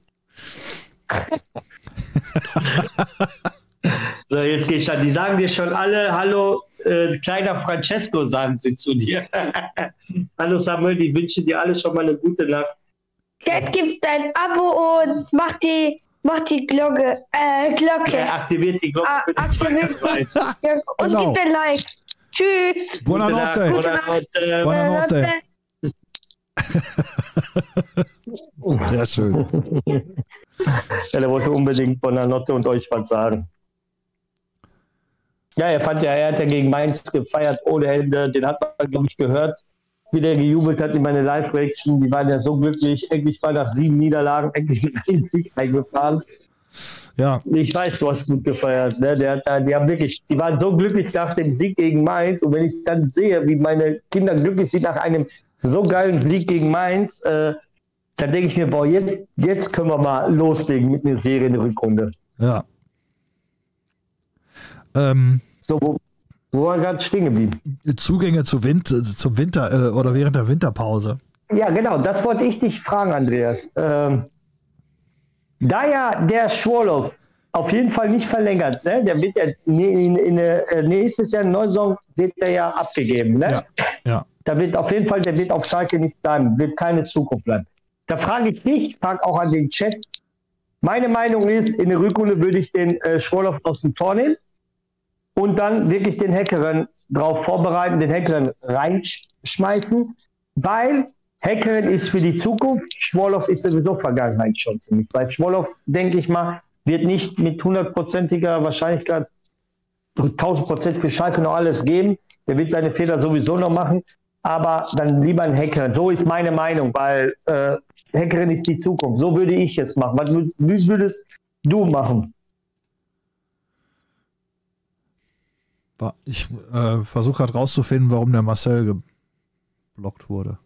So, jetzt geht's schon. Die sagen dir schon alle, hallo, kleiner Francesco, sagen sie zu dir. Hallo Samuel, ich wünsche dir alle schon mal eine gute Nacht. Geld gibt ein Abo und macht die Glocke. Ja, aktiviert die Glocke. Aktiviert die Glocke und Genau. gibt ein Like. Tschüss. Buonanotte. Buonanotte. Sehr schön. Ja, der wollte unbedingt Buonanotte und euch was sagen. Ja, er hat ja gegen Mainz gefeiert ohne Ende. Den hat man, glaube ich, gehört, wie der gejubelt hat in meine Live-Reaction. Die waren ja so glücklich. Endlich mal nach 7 Niederlagen endlich einen Sieg eingefahren. Ja. Ich weiß, du hast gut gefeiert. Ne? Die waren so glücklich nach dem Sieg gegen Mainz. Und wenn ich dann sehe, wie meine Kinder glücklich sind nach einem so geilen Sieg gegen Mainz, dann denke ich mir, boah, jetzt können wir mal loslegen mit einer Serie in der Rückrunde. Ja. So, wo war gerade stehen geblieben? Zugänge zum Winter oder während der Winterpause. Ja, genau, das wollte ich dich fragen, Andreas. Da ja der Schwolow auf jeden Fall nicht verlängert, ne? Der wird ja nächstes Jahr in der Neusaison wird der ja abgegeben, ne? Ja. Da wird auf jeden Fall, der wird auf Schalke nicht bleiben, wird keine Zukunft bleiben. Da frage ich dich, frage auch an den Chat. Meine Meinung ist, in der Rückrunde würde ich den Schwolow aus dem Tor nehmen und dann wirklich den Häckeren drauf vorbereiten, den Häckeren reinschmeißen, weil Häckeren ist für die Zukunft, Schwolow ist sowieso Vergangenheit schon für mich. Weil Schwolow, denke ich mal, wird nicht mit 100%iger Wahrscheinlichkeit 1000% für Schalke noch alles geben. Der wird seine Fehler sowieso noch machen, aber dann lieber ein Häckeren. So ist meine Meinung, weil Häckeren ist die Zukunft. So würde ich es machen. Was würdest du machen? Ich versuche gerade rauszufinden, warum der Marcel geblockt wurde.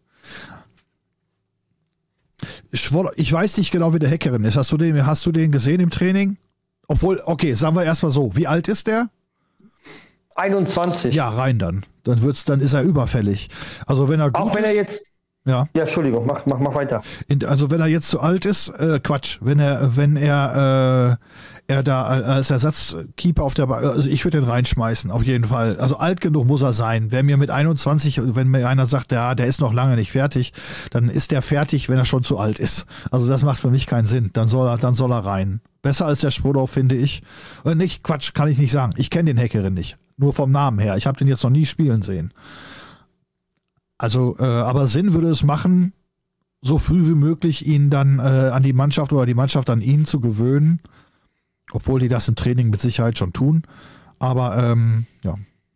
Ich weiß nicht genau, wie der Häckeren ist. Hast du den gesehen im Training? Obwohl, okay, sagen wir erstmal so. Wie alt ist der? 21. Ja, rein dann. Dann ist er überfällig. Also wenn er gut auch wenn er jetzt. Ja, Entschuldigung, mach weiter. Also wenn er jetzt zu alt ist, wenn er da als Ersatzkeeper auf der Bank, also ich würde den reinschmeißen, auf jeden Fall. Also alt genug muss er sein. Wer mir mit 21, wenn mir einer sagt, ja, der ist noch lange nicht fertig, dann ist der fertig, wenn er schon zu alt ist. Also das macht für mich keinen Sinn. Dann soll er rein. Besser als der Schwolow, finde ich. Nicht, Quatsch, kann ich nicht sagen. Ich kenne den Häckeren nicht. Nur vom Namen her. Ich habe den jetzt noch nie spielen sehen. Also, aber Sinn würde es machen, so früh wie möglich ihn dann an die Mannschaft oder die Mannschaft an ihn zu gewöhnen. Obwohl die das im Training mit Sicherheit schon tun. Aber, ja.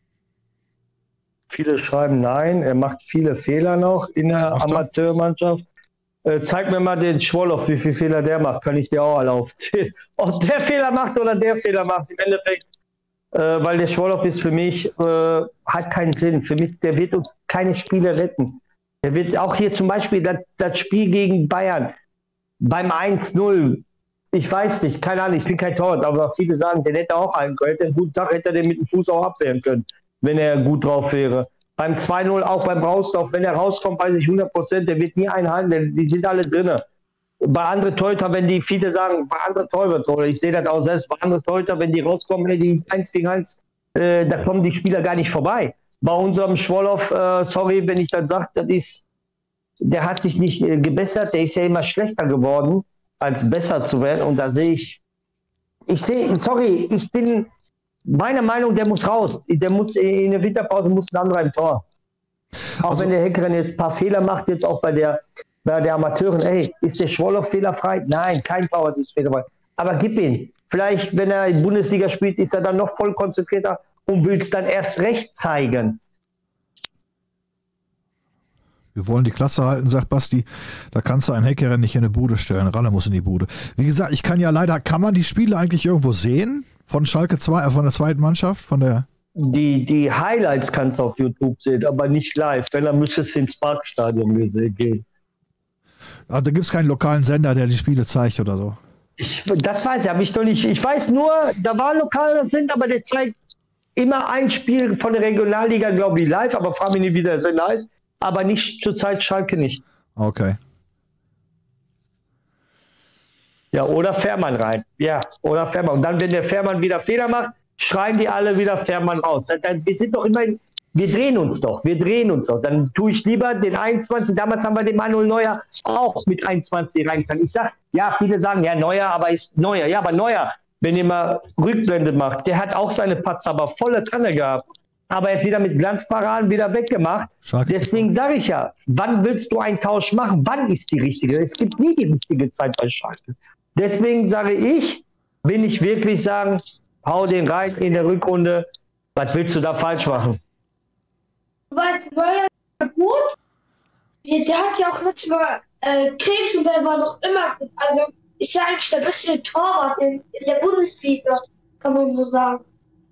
Viele schreiben nein, er macht viele Fehler noch in der Amateurmannschaft. Zeig mir mal den Schwolow, wie viele Fehler der macht, kann ich dir auch alle aufzählen. Ob der Fehler macht oder der Fehler macht, im Endeffekt, weil der Schwolow ist für mich, hat keinen Sinn. Für mich, der wird uns keine Spiele retten. Der wird auch hier zum Beispiel das Spiel gegen Bayern beim 1-0, ich weiß nicht, keine Ahnung, ich bin kein Torwart, aber viele sagen, den hätte er auch halten können. Hätte einen guten Tag, hätte er den mit dem Fuß auch abwehren können, wenn er gut drauf wäre. Beim 2-0 auch beim Rauslauf, wenn er rauskommt, weiß ich 100%, der wird nie einhalten, die sind alle drin. Bei anderen Torhüter, wenn die viele sagen, bei anderen Torhüter, ich sehe das auch selbst, bei anderen Torhüter, wenn die rauskommen, die 1 gegen 1, da kommen die Spieler gar nicht vorbei. Bei unserem Schwolow, sorry, wenn ich das sage, der hat sich nicht gebessert, der ist ja immer schlechter geworden, als besser zu werden. Und da sehe ich bin meiner Meinung, der muss raus. Der muss in der Winterpause ein anderer im Tor. Auch wenn der Häckeren jetzt ein paar Fehler macht, jetzt auch bei der Amateuren, ist der Schwolow fehlerfrei? Nein, kein Torwart ist fehlerfrei. Aber gib ihn. Vielleicht, wenn er in Bundesliga spielt, ist er dann noch voll konzentrierter und will es dann erst recht zeigen. Wir wollen die Klasse halten, sagt Basti. Da kannst du einen Häckeren nicht in eine Bude stellen. Ralle muss in die Bude. Wie gesagt, kann man die Spiele eigentlich irgendwo sehen? Von Schalke 2, von der zweiten Mannschaft? Die Highlights kannst du auf YouTube sehen, aber nicht live. Wenn, dann müsstest du ins Parkstadion gehen. Also da gibt es keinen lokalen Sender, der die Spiele zeigt oder so. Das weiß ich, habe ich doch nicht. Ich weiß nur, da war ein lokaler Sender, aber der zeigt immer ein Spiel von der Regionalliga, glaube ich, live, aber frage mich nicht, wie der Sender heißt, aber nicht zurzeit Schalke nicht. Okay. Ja, oder Fährmann rein. Ja, oder Fährmann. Und dann, wenn der Fährmann wieder Fehler macht, schreien die alle wieder Fährmann raus. Wir sind doch immer, wir drehen uns doch. Dann tue ich lieber den 21, damals haben wir den Manuel Neuer auch mit 21 reingefangen. Ich sage, ja, viele sagen, ja, Neuer, aber ist Neuer. Ja, aber Neuer, wenn ihr mal Rückblende macht, der hat auch seine Patzer, aber volle Kanne gehabt. Aber er hat wieder mit Glanzparaden wieder weggemacht. Schalke. Deswegen sage ich ja, wann willst du einen Tausch machen? Wann ist die richtige? Es gibt nie die richtige Zeit bei Schalke. Deswegen sage ich, will ich wirklich sagen, hau den rein in der Rückrunde. Was willst du da falsch machen? Was Neuer gut? Der hat ja auch letztes Mal Krebs und der war noch immer gut. Also ich sage eigentlich der beste Torwart in der Bundesliga, kann man so sagen.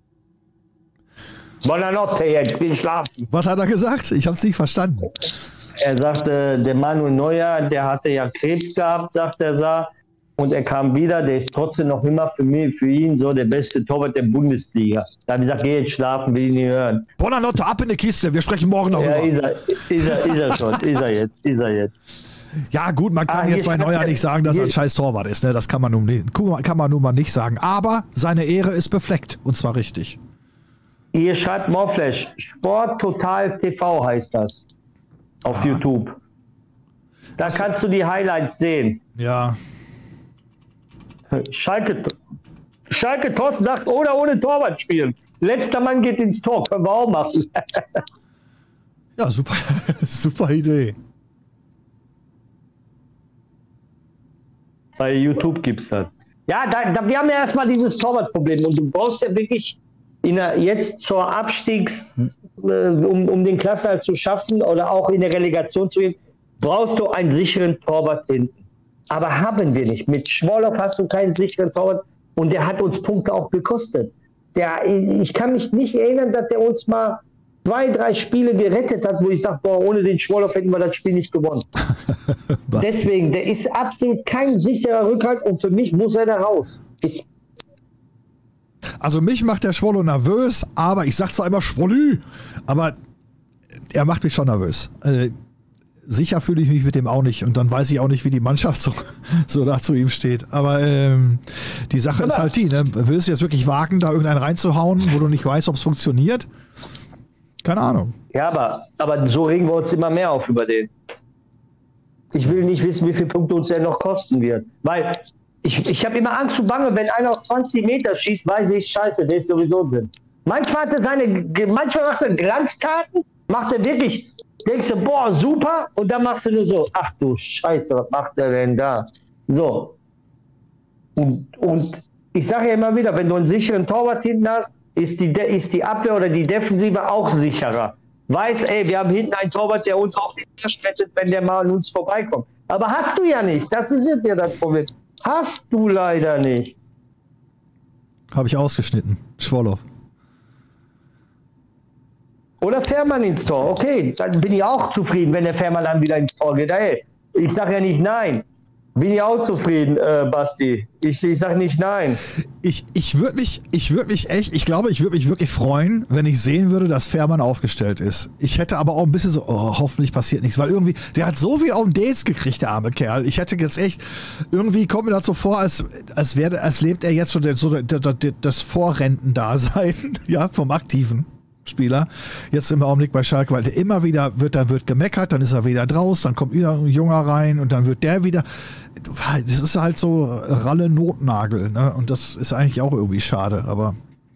Buonanotte jetzt, geh schlafen. Was hat er gesagt? Ich habe es nicht verstanden. Er sagte, der Manuel Neuer, der hatte ja Krebs gehabt, sagt er, und er kam wieder, der ist trotzdem noch immer für ihn so der beste Torwart der Bundesliga. Da habe ich gesagt, geh jetzt schlafen, will ich nicht hören. Buonanotte, ab in die Kiste, wir sprechen morgen darüber. Ja, ist er schon, ist er jetzt. Ja gut, man kann jetzt bei Neuer nicht sagen, dass er ein scheiß Torwart ist, ne? Das kann man nun mal nicht sagen. Aber seine Ehre ist befleckt, und zwar richtig. Ihr schreibt Morflash, Sport Total TV heißt das. Auf YouTube. Da kannst du die Highlights sehen. Ja. Schalke Thorsten sagt, oder ohne Torwart spielen. Letzter Mann geht ins Tor. Können wir auch machen. Ja, super, super Idee. Bei YouTube gibt es das. Ja, wir haben ja erstmal dieses Torwartproblem. Und du brauchst ja wirklich jetzt zur Abstiegs, um den Klassenerhalt zu schaffen oder auch in der Relegation zu gehen, brauchst du einen sicheren Torwart hinten. Aber haben wir nicht. Mit Schwolow hast du keinen sicheren Torwart und der hat uns Punkte auch gekostet. Ich kann mich nicht erinnern, dass der uns mal 2, 3 Spiele gerettet hat, wo ich sage, ohne den Schwolow hätten wir das Spiel nicht gewonnen. Deswegen, der ist absolut kein sicherer Rückhalt und für mich muss er da raus. Also mich macht der Schwollo nervös, aber ich sag zwar immer Schwolli, aber er macht mich schon nervös. Sicher fühle ich mich mit dem auch nicht und dann weiß ich auch nicht, wie die Mannschaft so da zu ihm steht. Aber die Sache ist halt die, ne? Willst du jetzt wirklich wagen, da irgendeinen reinzuhauen, wo du nicht weißt, ob es funktioniert? Keine Ahnung. Ja, aber so regen wir uns immer mehr auf über den. Ich will nicht wissen, wie viele Punkte uns er noch kosten wird. Weil ich habe immer Angst und Bange, wenn einer aus 20 Meter schießt, weiß ich, scheiße, der ist sowieso drin. Manchmal macht er Glanztaten, macht er wirklich, denkst du, boah, super, und dann machst du nur so, ach du Scheiße, was macht der denn da? So. Und ich sage ja immer wieder, wenn du einen sicheren Torwart hinten hast, ist die Abwehr oder die Defensive auch sicherer. Weiß, ey, wir haben hinten einen Torwart, der uns auch den Arsch rettet, wenn der mal an uns vorbeikommt. Aber hast du ja nicht, das ist ja das Problem. Hast du leider nicht. Habe ich ausgeschnitten. Schwolow. Oder Fährmann ins Tor. Okay, dann bin ich auch zufrieden, wenn der Fährmann dann wieder ins Tor geht. Hey, ich sage ja nicht nein. Bin ich auch zufrieden, Basti. Ich sage nicht nein. Ich würde mich wirklich freuen, wenn ich sehen würde, dass Fährmann aufgestellt ist. Ich hätte aber auch ein bisschen so, hoffentlich passiert nichts, weil irgendwie, der hat so viel auf den Dates gekriegt, der arme Kerl. Ich hätte jetzt echt, irgendwie kommt mir das so vor, als lebt er jetzt so das Vorrentendasein, ja, vom aktiven Spieler, jetzt im Augenblick bei Schalke, weil der immer wieder wird gemeckert, dann ist er wieder draus, dann kommt wieder ein Junger rein und dann wird der wieder, das ist halt so Ralle Notnagel, ne? Und das ist eigentlich auch irgendwie schade, aber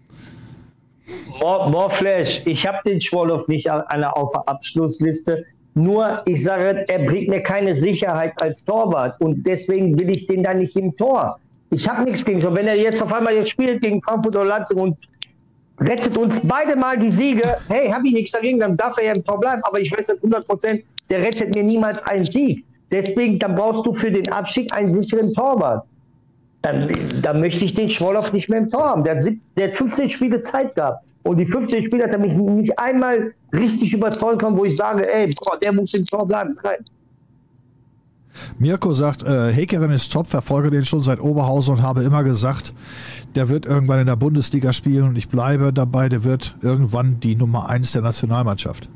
more Flash, ich habe den Schwolow nicht auf der Abschlussliste, nur ich sage, er bringt mir keine Sicherheit als Torwart und deswegen will ich den da nicht im Tor. Ich habe nichts gegen schon, wenn er jetzt auf einmal jetzt spielt gegen Frankfurt oder Leipzig und rettet uns beide mal die Siege, hey, habe ich nichts dagegen, dann darf er ja im Tor bleiben, aber ich weiß das 100%, der rettet mir niemals einen Sieg. Deswegen, dann brauchst du für den Abstieg einen sicheren Torwart. Dann möchte ich den Schwolow nicht mehr im Tor haben. Der hat 15 Spiele Zeit gehabt. Und die 15 Spiele hat er mich nicht einmal richtig überzeugen können, wo ich sage, ey, der muss im Tor bleiben. Nein. Mirko sagt, Häkeren ist top, verfolge den schon seit Oberhausen und habe immer gesagt, der wird irgendwann in der Bundesliga spielen und ich bleibe dabei, der wird irgendwann die Nummer 1 der Nationalmannschaft.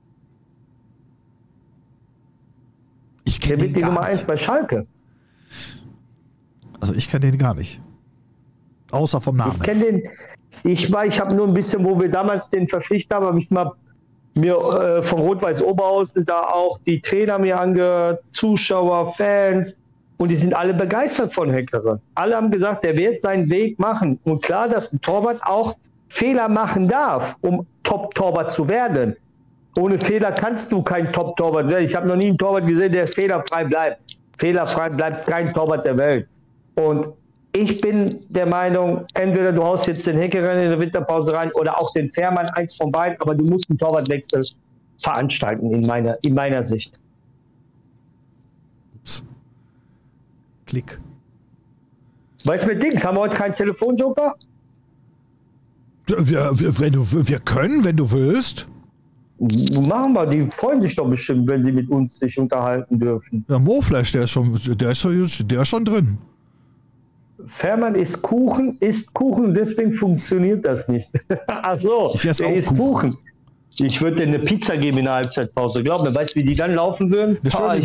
Der wird die Nummer 1 bei Schalke. Also ich kenne den gar nicht. Außer vom Namen. Ich kenne den, ich habe nur ein bisschen, wo wir damals den verpflichtet haben, habe ich mal mir von Rot-Weiß Oberhausen da auch die Trainer mir angehört, Zuschauer, Fans, und die sind alle begeistert von Häkeren. Alle haben gesagt, der wird seinen Weg machen. Und klar, dass ein Torwart auch Fehler machen darf, um Top-Torwart zu werden. Ohne Fehler kannst du kein Top-Torwart werden. Ich habe noch nie einen Torwart gesehen, der fehlerfrei bleibt. Fehlerfrei bleibt kein Torwart der Welt. Und ich bin der Meinung, entweder du haust jetzt den Häkeren in der Winterpause rein oder auch den Fährmann, eins von beiden, aber du musst einen Torwartwechsel veranstalten, in meiner Sicht. Ups. Klick. Weißt du, mit Dings, haben wir heute keinen Telefonjoker? Wir können, wenn du willst. Machen wir, die freuen sich doch bestimmt, wenn sie mit uns sich unterhalten dürfen. Der Moflash, der ist schon drin. Fährmann isst Kuchen, deswegen funktioniert das nicht. Ach so, der isst Kuchen. Ich würde dir eine Pizza geben in der Halbzeitpause. Glaub mir, weißt du, wie die dann laufen würden? Eine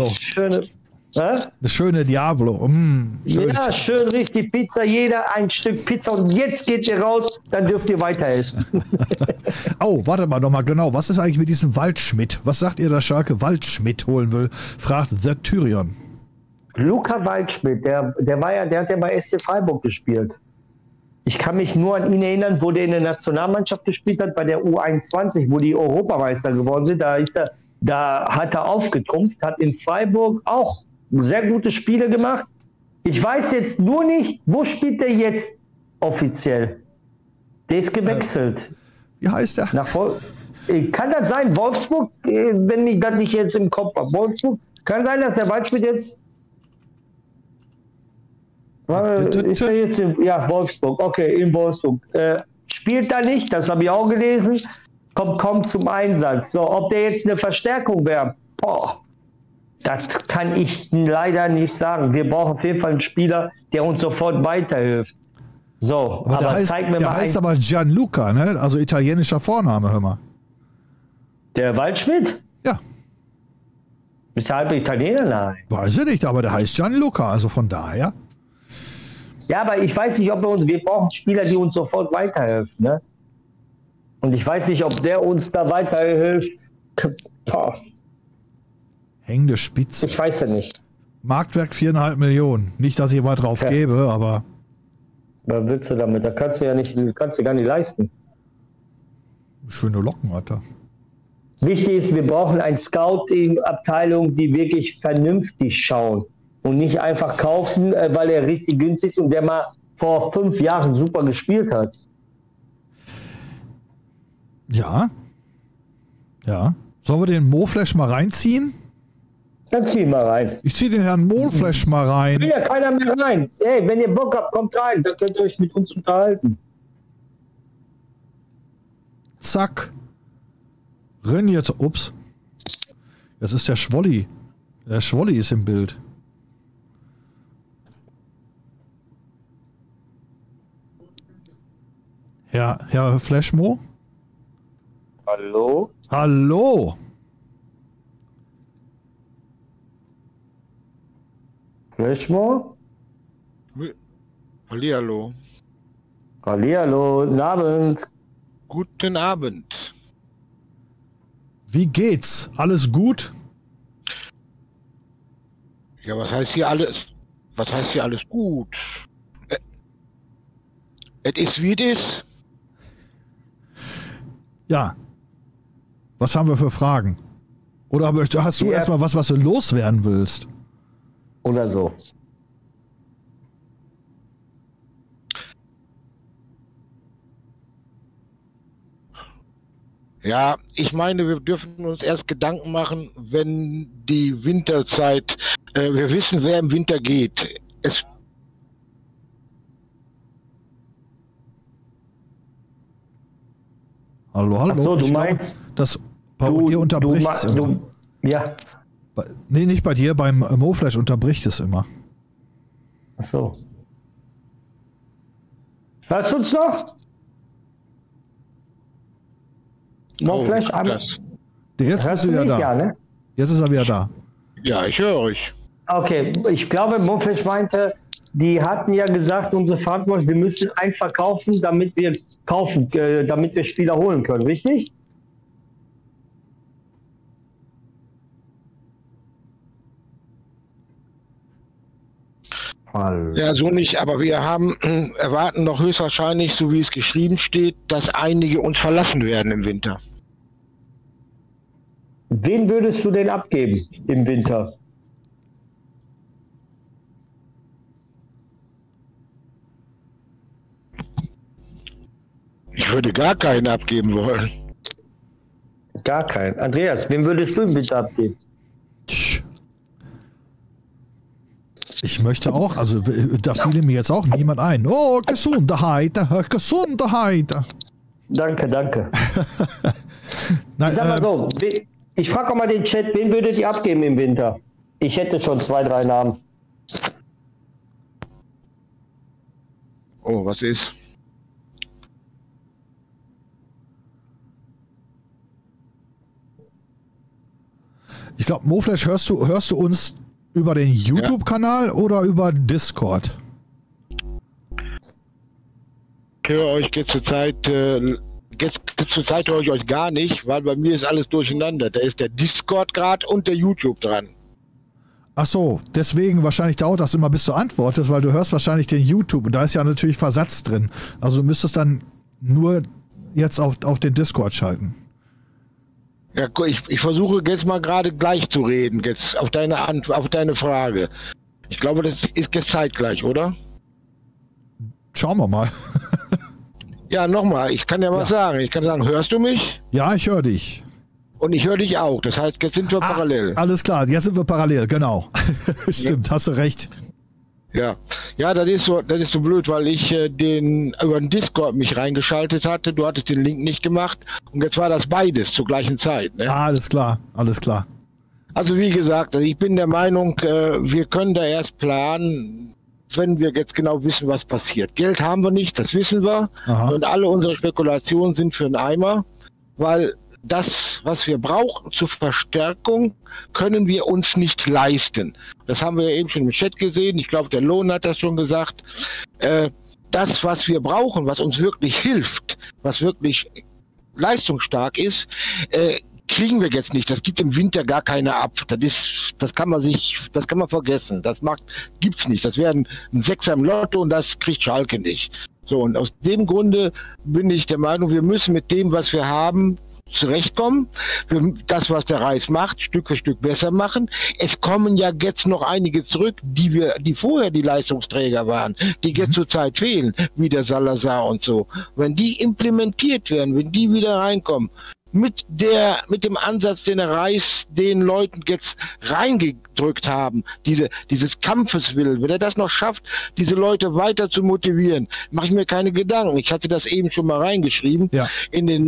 schöne Diablo. Ja, schön richtig Pizza, jeder ein Stück Pizza und jetzt geht ihr raus, dann dürft ihr weiter essen. Oh, warte mal nochmal genau. Was ist eigentlich mit diesem Waldschmidt? Was sagt ihr, dass Schalke Waldschmidt holen will? Fragt The Tyrion. Luca Waldschmidt, der hat ja bei SC Freiburg gespielt. Ich kann mich nur an ihn erinnern, wo der in der Nationalmannschaft gespielt hat, bei der U21, wo die Europameister geworden sind. Da hat er aufgetrumpft, hat in Freiburg auch sehr gute Spiele gemacht. Ich weiß jetzt nur nicht, wo spielt der jetzt offiziell? Der ist gewechselt. Wie heißt der? Kann das sein, Wolfsburg, wenn ich das nicht jetzt im Kopf habe? Wolfsburg? Kann sein, dass der Waldschmidt jetzt... Ist er jetzt Wolfsburg, okay, in Wolfsburg. Spielt da nicht, das habe ich auch gelesen, kommt kaum zum Einsatz. So, ob der jetzt eine Verstärkung wäre, das kann ich leider nicht sagen. Wir brauchen auf jeden Fall einen Spieler, der uns sofort weiterhilft. So, aber zeig mir mal. Der heißt aber Gianluca, ne? Also italienischer Vorname, hör mal. Der Waldschmidt? Ja. Ist der halb Italiener? Nein. Weiß ich nicht, aber der heißt Gianluca, also von daher. Ja, aber ich weiß nicht, wir brauchen Spieler, die uns sofort weiterhelfen, ne? Und ich weiß nicht, ob der uns da weiterhilft. Hängende Spitze. Ich weiß ja nicht. Marktwert 4,5 Millionen. Nicht, dass ich was drauf gebe, aber... Was willst du damit? Da kannst du gar nicht leisten. Schöne Locken hat er. Wichtig ist, wir brauchen eine Scouting-Abteilung, die wirklich vernünftig schauen. Und nicht einfach kaufen, weil er richtig günstig ist und der mal vor 5 Jahren super gespielt hat. Ja. Ja. Sollen wir den Moflash mal reinziehen? Dann zieh ihn mal rein. Ich ziehe den Herrn Moflash mal rein. Will ja keiner mehr rein. Ey, wenn ihr Bock habt, kommt rein. Dann könnt ihr euch mit uns unterhalten. Zack. Renn jetzt. Ups. Das ist der Schwolli. Der Schwolli ist im Bild. Herr Flashmo? Hallo? Hallo? Flashmo? Hallihallo. Hallihallo, guten Abend. Guten Abend. Wie geht's? Alles gut? Ja, was heißt hier alles? Was heißt hier alles gut? Es ist wie es ist. Ja. Was haben wir für Fragen? Oder hast du erstmal was du loswerden willst? Oder so. Ja, ich meine, wir dürfen uns erst Gedanken machen, wenn die Winterzeit, wir wissen, wer im Winter geht. Hallo. Ach so, du meinst, das Parodie unterbricht. Ja. Nee, nicht bei dir, beim MoFlash unterbricht es immer. Ach so. Hörst du uns noch? MoFlash, Jetzt ist er wieder da. Ja, ne? Jetzt ist er wieder da. Ja, ich höre euch. Okay, ich glaube, MoFlash meinte, die hatten ja gesagt, unsere Verantwortung, wir müssen einfach kaufen, damit wir Spieler holen können, richtig? Ja, so nicht, aber wir erwarten doch höchstwahrscheinlich, so wie es geschrieben steht, dass einige uns verlassen werden im Winter. Wen würdest du denn abgeben im Winter? Ich würde gar keinen abgeben wollen. Gar keinen. Andreas, wen würdest du im Winter abgeben? Ich möchte auch, also da fiel mir jetzt auch niemand ein. Oh, Gesundheit, Gesundheit. Danke. Nein, Ich sag mal so, ich frage auch mal den Chat, wen würdet ihr abgeben im Winter? Ich hätte schon 2, 3 Namen. Oh, was ist? Ich glaube, MoFlash, hörst du uns über den YouTube-Kanal oder über Discord? Ich höre euch zurzeit höre ich euch gar nicht, weil bei mir ist alles durcheinander. Da ist der Discord gerade und der YouTube dran. Ach so, deswegen wahrscheinlich dauert das immer, bis du antwortest, weil du hörst wahrscheinlich den YouTube und da ist ja natürlich Versatz drin. Also du müsstest dann nur jetzt auf den Discord schalten. Ja, ich versuche jetzt mal gerade gleich zu reden, jetzt auf deine Frage. Ich glaube, das ist jetzt zeitgleich, oder? Schauen wir mal. Ja, nochmal, ich kann ja was sagen. Ich kann sagen, hörst du mich? Ja, ich höre dich. Und ich höre dich auch. Das heißt, jetzt sind wir parallel. Alles klar, jetzt sind wir parallel, genau. Stimmt, hast du recht. Ja, das ist so blöd, weil ich über den Discord mich reingeschaltet hatte. Du hattest den Link nicht gemacht und jetzt war das beides zur gleichen Zeit. Ne? Alles klar. Also wie gesagt, ich bin der Meinung, wir können da erst planen, wenn wir jetzt genau wissen, was passiert. Geld haben wir nicht, das wissen wir. Aha. Und alle unsere Spekulationen sind für einen Eimer, weil das, was wir brauchen zur Verstärkung, können wir uns nicht leisten. Das haben wir ja eben schon im Chat gesehen. Ich glaube, der Lohn hat das schon gesagt. Das, was wir brauchen, was uns wirklich hilft, was wirklich leistungsstark ist, kriegen wir jetzt nicht. Das gibt im Winter gar keine ab. Das kann man vergessen. Gibt's nicht. Das wäre ein Sechser im Lotto und das kriegt Schalke nicht. So, und aus dem Grunde bin ich der Meinung, wir müssen mit dem, was wir haben, zurechtkommen. Das, was der Reis macht, Stück für Stück besser machen. Es kommen ja jetzt noch einige zurück, die vorher die Leistungsträger waren, die jetzt zurzeit fehlen, wie der Salazar und so. Wenn die implementiert werden, wenn die wieder reinkommen, mit dem Ansatz, den der Reis den Leuten jetzt reingedrückt haben, dieses Kampfeswillen, wenn er das noch schafft, diese Leute weiter zu motivieren, mache ich mir keine Gedanken. Ich hatte das eben schon mal reingeschrieben. Ja. In den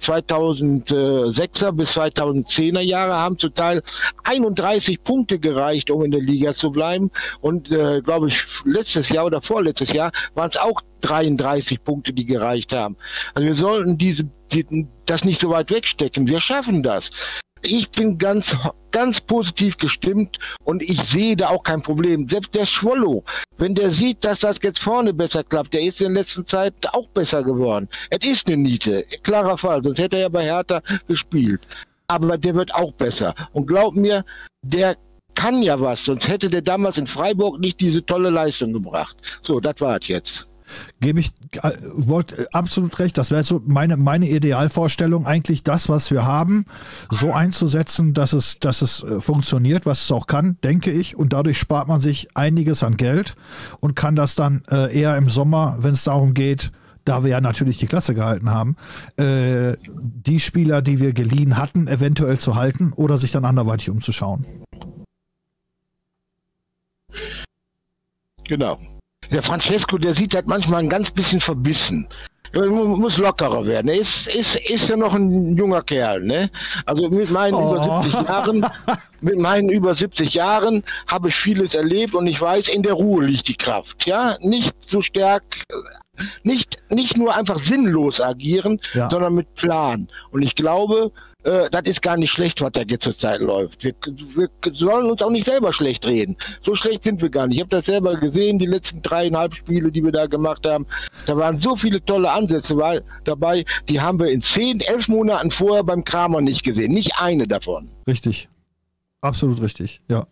2006er bis 2010er Jahre haben zum Teil 31 Punkte gereicht, um in der Liga zu bleiben. Und glaube ich, letztes Jahr oder vorletztes Jahr waren es auch 33 Punkte, die gereicht haben. Also wir sollten das nicht so weit wegstecken. Wir schaffen das. Ich bin ganz positiv gestimmt und ich sehe da auch kein Problem. Selbst der Schwollo, wenn der sieht, dass das jetzt vorne besser klappt, der ist in der letzten Zeit auch besser geworden. Es ist eine Niete, klarer Fall, sonst hätte er ja bei Hertha gespielt. Aber der wird auch besser. Und glaub mir, der kann ja was, sonst hätte der damals in Freiburg nicht diese tolle Leistung gebracht. So, das war es jetzt. Wollte absolut recht, das wäre so meine Idealvorstellung, eigentlich das, was wir haben, so einzusetzen, dass es funktioniert, was es auch kann, denke ich, und dadurch spart man sich einiges an Geld und kann das dann eher im Sommer, wenn es darum geht, da wir ja natürlich die Klasse gehalten haben, die Spieler, die wir geliehen hatten, eventuell zu halten oder sich dann anderweitig umzuschauen. Genau. Der Francesco, der sieht halt manchmal ein ganz bisschen verbissen. muss lockerer werden. Er ist ja noch ein junger Kerl, ne? Also mit meinen über 70 Jahren habe ich vieles erlebt und ich weiß, in der Ruhe liegt die Kraft, ja? Nicht so stark, nicht nur einfach sinnlos agieren, sondern mit Plan. Und ich glaube, das ist gar nicht schlecht, was da jetzt zur Zeit läuft. Wir sollen uns auch nicht selber schlecht reden. So schlecht sind wir gar nicht. Ich habe das selber gesehen, die letzten 3,5 Spiele, die wir da gemacht haben. Da waren so viele tolle Ansätze dabei, die haben wir in 10, 11 Monaten vorher beim Kramer nicht gesehen. Nicht eine davon. Richtig. Absolut richtig, ja.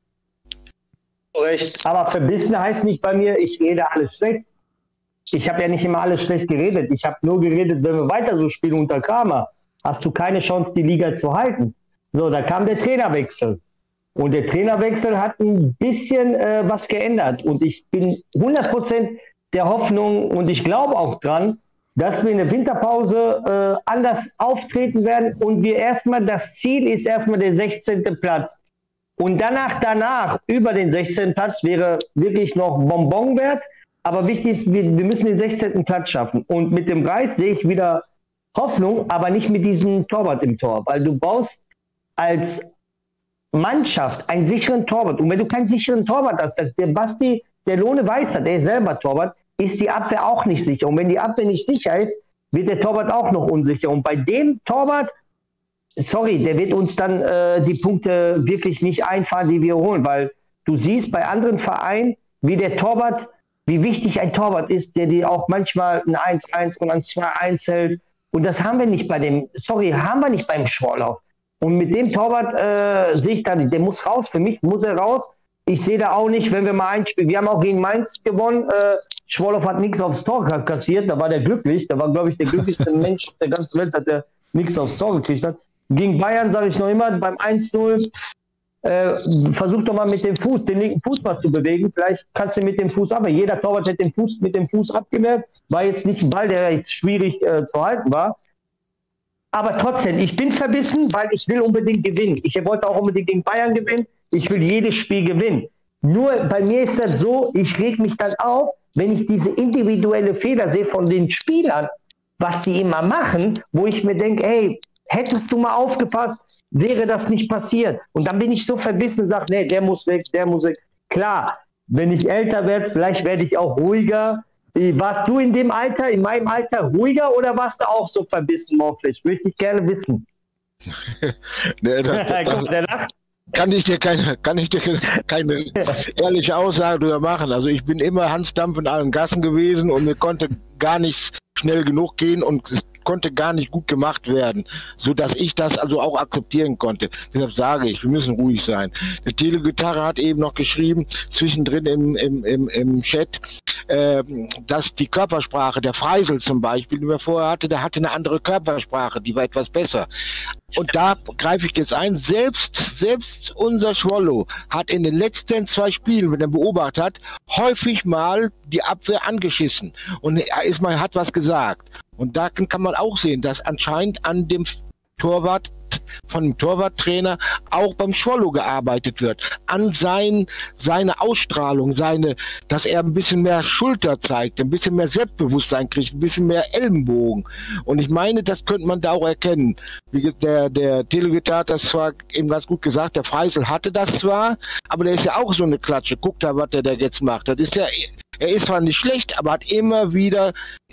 Recht. Aber verbissen heißt nicht bei mir, ich rede alles schlecht. Ich habe ja nicht immer alles schlecht geredet. Ich habe nur geredet, wenn wir weiter so spielen unter Kramer, hast du keine Chance, die Liga zu halten. So, da kam der Trainerwechsel. Und der Trainerwechsel hat ein bisschen was geändert. Und ich bin 100% der Hoffnung und ich glaube auch dran, dass wir in der Winterpause anders auftreten werden. Und wir das Ziel ist erstmal der 16. Platz. Und danach über den 16. Platz wäre wirklich noch Bonbon wert. Aber wichtig ist, wir müssen den 16. Platz schaffen. Und mit dem Reis sehe ich wieder Hoffnung, aber nicht mit diesem Torwart im Tor, weil du brauchst als Mannschaft einen sicheren Torwart. Und wenn du keinen sicheren Torwart hast, der Basti, der Lohne weiß, der ist selber Torwart, ist die Abwehr auch nicht sicher. Und wenn die Abwehr nicht sicher ist, wird der Torwart auch noch unsicher. Und bei dem Torwart, der wird uns dann die Punkte wirklich nicht einfahren, die wir holen, weil du siehst bei anderen Vereinen, wie wichtig ein Torwart ist, der dir auch manchmal ein 1-1 und ein 2-1 hält. Und das haben wir nicht beim Schworlauf. Und mit dem Torwart sehe ich dann, der muss raus. Für mich muss er raus. Ich sehe da auch nicht, wenn wir mal einspielen. Wir haben auch gegen Mainz gewonnen. Schworlauf hat nichts aufs Tor kassiert. Da war der glücklich. Da war, glaube ich, der glücklichste Mensch der ganzen Welt, dass der nichts aufs Tor gekriegt hat. Gegen Bayern sage ich noch immer, beim 1-0, versuch doch mal mit dem Fuß, den linken Fuß mal zu bewegen. Vielleicht kannst du mit dem Fuß abwehren. Jeder Torwart hat mit dem Fuß abgewehrt. War jetzt nicht ein Ball, der jetzt schwierig zu halten war. Aber trotzdem, ich bin verbissen, weil ich will unbedingt gewinnen. Ich wollte auch unbedingt gegen Bayern gewinnen. Ich will jedes Spiel gewinnen. Nur bei mir ist das so, ich reg mich dann auf, wenn ich diese individuelle Fehler sehe von den Spielern, was die immer machen, wo ich mir denke, hey, hättest du mal aufgepasst, wäre das nicht passiert. Und dann bin ich so verbissen und sage, nee, der muss weg. Klar, wenn ich älter werde, vielleicht werde ich auch ruhiger. Warst du in meinem Alter ruhiger oder warst du auch so verbissen, Morflisch? Möchte ich gerne wissen. Kann ich dir keine ehrliche Aussage darüber machen. Also ich bin immer Hansdampf in allen Gassen gewesen und mir konnte gar nicht schnell genug gehen und konnte gar nicht gut gemacht werden, sodass ich das also auch akzeptieren konnte. Deshalb sage ich, wir müssen ruhig sein. Der Telegitarre hat eben noch geschrieben, zwischendrin im Chat, dass die Körpersprache, der Freisel zum Beispiel, den wir vorher hatten, der hatte eine andere Körpersprache, die war etwas besser. Und da greife ich jetzt ein, selbst unser Schwollo hat in den letzten 2 Spielen, wenn er beobachtet hat, häufig mal die Abwehr angeschissen und er hat was gesagt. Und da kann man auch sehen, dass anscheinend an dem Torwart, von dem Torwarttrainer auch beim Schwollo gearbeitet wird. An seine Ausstrahlung, dass er ein bisschen mehr Schulter zeigt, ein bisschen mehr Selbstbewusstsein kriegt, ein bisschen mehr Ellenbogen. Und ich meine, das könnte man da auch erkennen. Der Telegitar hat das zwar eben ganz gut gesagt, der Freisel hatte das zwar, aber der ist ja auch so eine Klatsche. Guckt da, was der da jetzt macht. Das ist ja... Er ist zwar nicht schlecht, aber hat immer wieder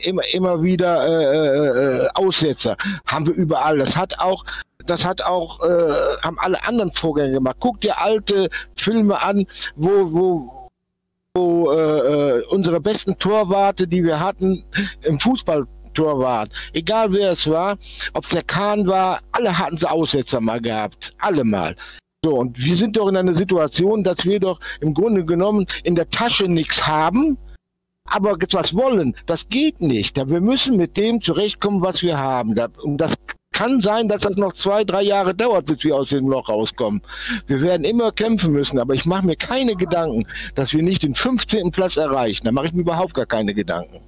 Aussetzer. Haben wir überall. Das hat auch haben alle anderen Vorgänge gemacht. Guck dir alte Filme an, wo unsere besten Torwarte, die wir hatten, im Fußballtor waren. Egal wer es war, ob es der Kahn war, alle hatten sie Aussetzer mal gehabt. Alle mal. So, und wir sind doch in einer Situation, dass wir doch im Grunde genommen in der Tasche nichts haben, aber etwas wollen. Das geht nicht. Wir müssen mit dem zurechtkommen, was wir haben. Und das kann sein, dass das noch 2-3 Jahre dauert, bis wir aus dem Loch rauskommen. Wir werden immer kämpfen müssen, aber ich mache mir keine Gedanken, dass wir nicht den 15. Platz erreichen. Da mache ich mir überhaupt gar keine Gedanken.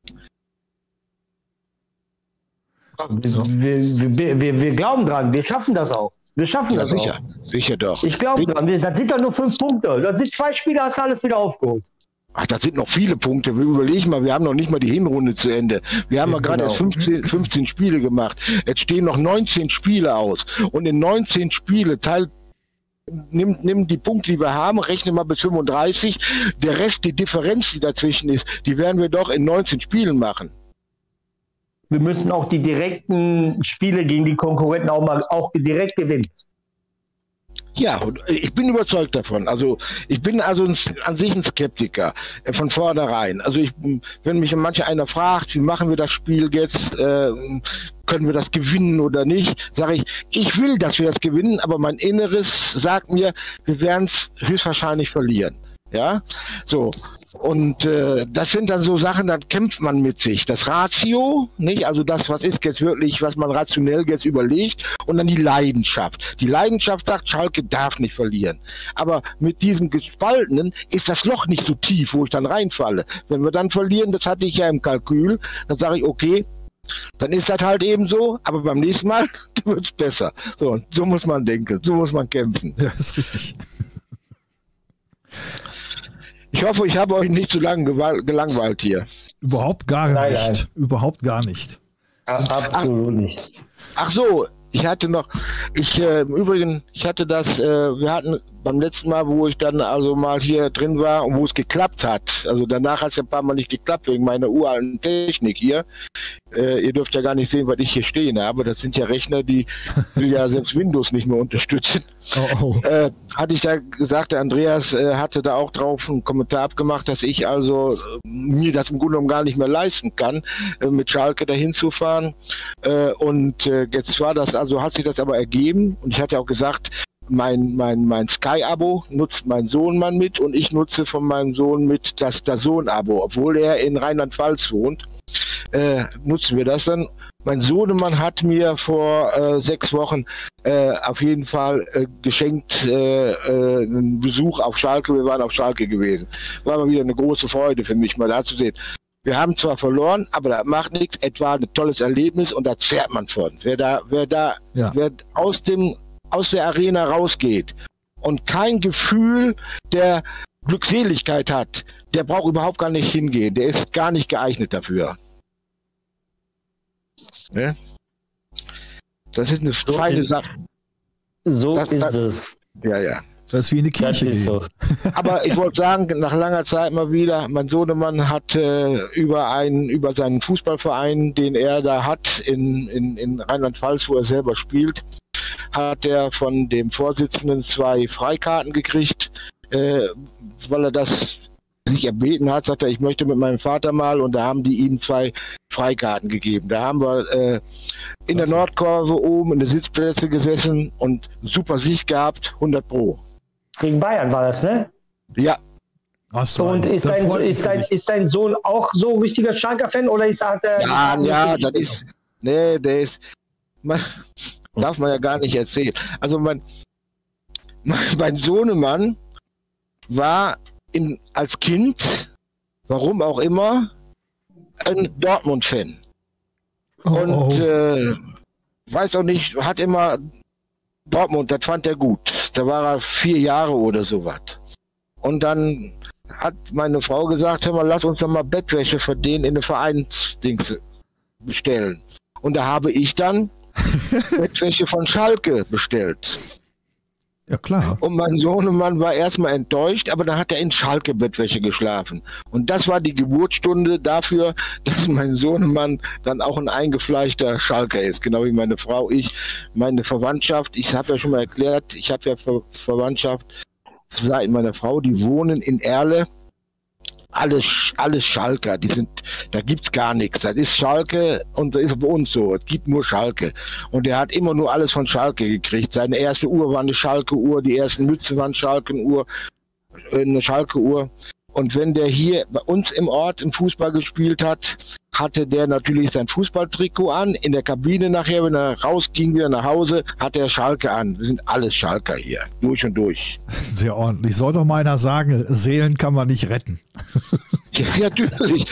Wir glauben dran, wir schaffen das auch. Wir schaffen das sicher, auch. Sicher doch. Ich glaube dran, das sind doch nur 5 Punkte. Das sind 2 Spiele, hast du alles wieder aufgeholt. Ach, das sind noch viele Punkte. Wir überlegen mal, wir haben noch nicht mal die Hinrunde zu Ende. Wir haben ja gerade erst 15 Spiele gemacht. Jetzt stehen noch 19 Spiele aus. Und in 19 Spiele nimm die Punkte, die wir haben, rechne mal bis 35. Der Rest, die Differenz, die dazwischen ist, die werden wir doch in 19 Spielen machen. Wir müssen auch die direkten Spiele gegen die Konkurrenten auch direkt gewinnen. Ja, ich bin überzeugt davon. Also ich bin also an sich ein Skeptiker von vornherein. Also wenn mich manche einer fragt, wie machen wir das Spiel jetzt, können wir das gewinnen oder nicht, sage ich will, dass wir das gewinnen, aber mein Inneres sagt mir, wir werden es höchstwahrscheinlich verlieren. Ja, so. Und das sind dann so Sachen, dann kämpft man mit sich. Das Ratio, nicht? Also das, was ist jetzt wirklich, was man rationell jetzt überlegt, und dann die Leidenschaft. Die Leidenschaft sagt, Schalke darf nicht verlieren. Aber mit diesem Gespaltenen ist das Loch nicht so tief, wo ich dann reinfalle. Wenn wir dann verlieren, das hatte ich ja im Kalkül, dann sage ich, okay, dann ist das halt eben so, aber beim nächsten Mal wird es besser. So muss man denken, so muss man kämpfen. Ja, ist richtig. Ich hoffe, ich habe euch nicht zu lange gelangweilt hier. Überhaupt gar nicht. Nein. Überhaupt gar nicht. Absolut nicht. Ach so, ich hatte noch, im Übrigen, ich hatte das, wir hatten beim letzten Mal, wo ich dann also mal hier drin war und wo es geklappt hat, also danach hat es ein paar Mal nicht geklappt wegen meiner uralten Technik hier. Ihr dürft ja gar nicht sehen, was ich hier stehen habe. Das sind ja Rechner, die ja selbst Windows nicht mehr unterstützen. Hatte ich da gesagt, der Andreas hatte da auch drauf einen Kommentar abgemacht, dass ich also mir das im Grunde genommen gar nicht mehr leisten kann, mit Schalke dahin zu fahren. Und jetzt war das, also hat sich das aber ergeben, und ich hatte auch gesagt, mein Sky-Abo nutzt mein Sohnemann mit, und ich nutze von meinem Sohn mit das DAZN-Abo, obwohl er in Rheinland-Pfalz wohnt. Nutzen wir das dann. Mein Sohnemann hat mir vor 6 Wochen auf jeden Fall geschenkt einen Besuch auf Schalke. Wir waren auf Schalke gewesen. War mal wieder eine große Freude für mich, mal da zu sehen. Wir haben zwar verloren, aber das macht nichts. Es war ein tolles Erlebnis, und da zehrt man von. Wer aus der Arena rausgeht und kein Gefühl der Glückseligkeit hat, der braucht überhaupt gar nicht hingehen. Der ist gar nicht geeignet dafür. Ne? Das ist eine feine Sache. So ist es. Ja. Das ist wie eine Kirche. So. Aber ich wollte sagen, nach langer Zeit mal wieder, mein Sohnemann hat über seinen Fußballverein, den er da hat in Rheinland-Pfalz, wo er selber spielt, hat er von dem Vorsitzenden 2 Freikarten gekriegt, weil er das sich erbeten hat, sagt er, ich möchte mit meinem Vater mal, und da haben die ihm 2 Freikarten gegeben. Da haben wir in der Nordkurve oben in der Sitzplätze gesessen und super Sicht gehabt, 100%. Gegen Bayern war das, ne? Ja. Und ist dein Sohn auch so richtiger Schalker-Fan, oder hat er... Ja, das ist... Nee, der ist... Darf man ja gar nicht erzählen. Also mein Sohnemann war als Kind, warum auch immer, ein Dortmund-Fan. Und weiß auch nicht, hat immer Dortmund, das fand er gut. Da war er 4 Jahre oder sowas. Und dann hat meine Frau gesagt, hör mal, lass uns doch mal Bettwäsche für den in eine Vereinsdings bestellen. Und da habe ich dann Bettwäsche von Schalke bestellt. Ja, klar. Und mein Sohnemann war erstmal enttäuscht, aber dann hat er in Schalke-Bettwäsche geschlafen. Und das war die Geburtsstunde dafür, dass mein Sohnemann dann auch ein eingefleischter Schalker ist. Genau wie meine Frau, meine Verwandtschaft. Ich habe ja schon mal erklärt, ich habe ja Verwandtschaft seit meiner Frau, die wohnen in Erle. Alles Schalker, da gibt's gar nichts. Das ist Schalke, und das ist bei uns so. Es gibt nur Schalke. Und er hat immer nur alles von Schalke gekriegt. Seine erste Uhr war eine Schalke-Uhr, die ersten Mützen waren eine Schalke-Uhr. Und wenn der hier bei uns im Ort im Fußball gespielt hat, hatte der natürlich sein Fußballtrikot an. In der Kabine nachher, wenn er rausging, wieder nach Hause, hatte er Schalke an. Wir sind alles Schalker hier, durch und durch. Sehr ordentlich. Soll doch mal einer sagen, Seelen kann man nicht retten. Ja, natürlich.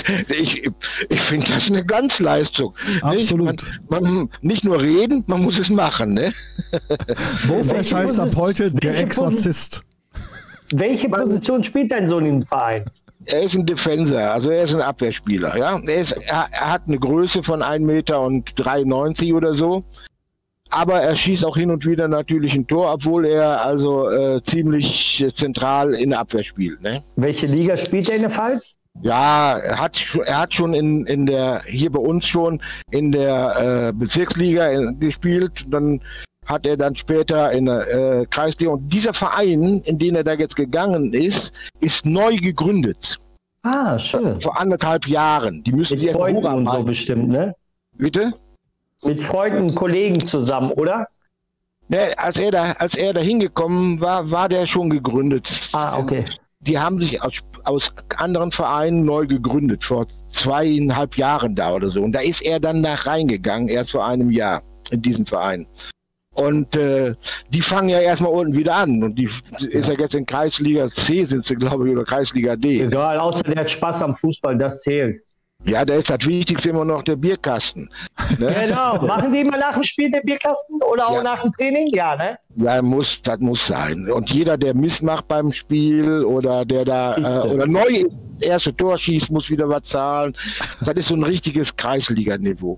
Ich finde das eine Glanzleistung. Absolut. Man nicht nur reden, man muss es machen. Ne? Wofür heißt ab heute der Exorzist? Welche Position spielt dein Sohn im Verein? Er ist ein Defensor, also er ist ein Abwehrspieler. Ja? Er hat eine Größe von 1,93 Meter oder so. Aber er schießt auch hin und wieder natürlich ein Tor, obwohl er also ziemlich zentral in der Abwehr spielt. Ne? Welche Liga spielt er in der Pfalz? Ja, er hat schon in der, hier bei uns schon in der Bezirksliga gespielt. Dann hat er dann später in der Kreisliga. Und dieser Verein, in den er da jetzt gegangen ist neu gegründet. Ah, schön. Vor 1,5 Jahren. Die müssen mit Freunden und so bestimmt, ne? Bitte? Mit Freunden, Kollegen zusammen, oder? Ne, als er da hingekommen war der schon gegründet. Ah, okay. Die haben sich aus anderen Vereinen neu gegründet, vor 2,5 Jahren da oder so. Und da ist er dann nach reingegangen, erst vor einem Jahr in diesen Verein. Und die fangen ja erstmal unten wieder an. Und die ist ja jetzt in Kreisliga C, sind sie, glaube ich, oder Kreisliga D. Egal, außer der hat Spaß am Fußball, das zählt. Ja, da ist das Wichtigste immer noch der Bierkasten. Ne? Genau, machen die immer nach dem Spiel den Bierkasten oder auch nach dem Training? Ja, ne? Ja, das muss sein. Und jeder, der missmacht beim Spiel oder der da oder neu erste Tor schießt, muss wieder was zahlen. Das ist so ein richtiges Kreisliga-Niveau.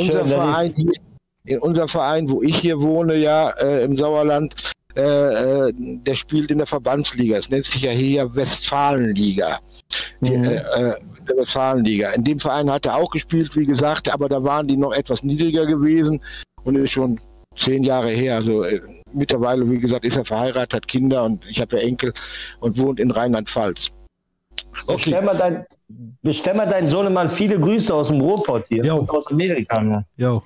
Unser Verein, wo ich hier wohne, im Sauerland, der spielt in der Verbandsliga. Es nennt sich ja hier Westfalenliga. Der Westfalenliga. In dem Verein hat er auch gespielt, wie gesagt, aber da waren die noch etwas niedriger gewesen und ist schon 10 Jahre her. Also mittlerweile, wie gesagt, ist er verheiratet, hat Kinder und ich habe ja Enkel und wohnt in Rheinland-Pfalz. Okay. Bestell mal deinen Sohnemann viele Grüße aus dem Ruhrpott hier und aus Amerika. Ne? Jo.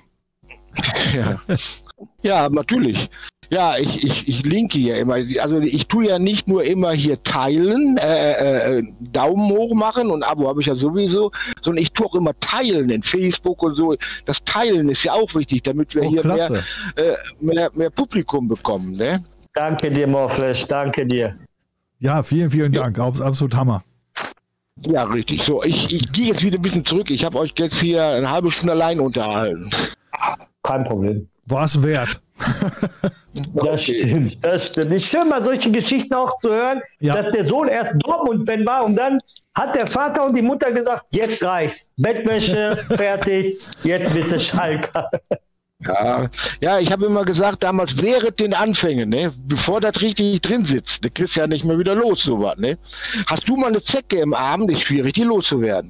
Ja, natürlich. Ja, ich linke ja immer. Also ich tue ja nicht nur immer hier teilen, Daumen hoch machen und Abo habe ich ja sowieso, sondern ich tue auch immer teilen in Facebook und so. Das Teilen ist ja auch wichtig, damit wir hier mehr Publikum bekommen. Ne? Danke dir, Morflash, danke dir. Ja, vielen, vielen Dank. Absolut Hammer. Ja, richtig. So, ich gehe jetzt wieder ein bisschen zurück. Ich habe euch jetzt hier eine halbe Stunde allein unterhalten. Kein Problem. War es wert. Das stimmt. Ist schön, mal solche Geschichten auch zu hören, dass der Sohn erst Dortmund-Fan war und dann hat der Vater und die Mutter gesagt, jetzt reicht's. Bettwäsche, fertig, jetzt bist du Schalker. Ja, ich habe immer gesagt, damals während den Anfängen, ne, bevor das richtig drin sitzt, du kriegst ja nicht mehr wieder los, sowas, ne? Hast du mal eine Zecke im Arm, ist schwierig, die loszuwerden.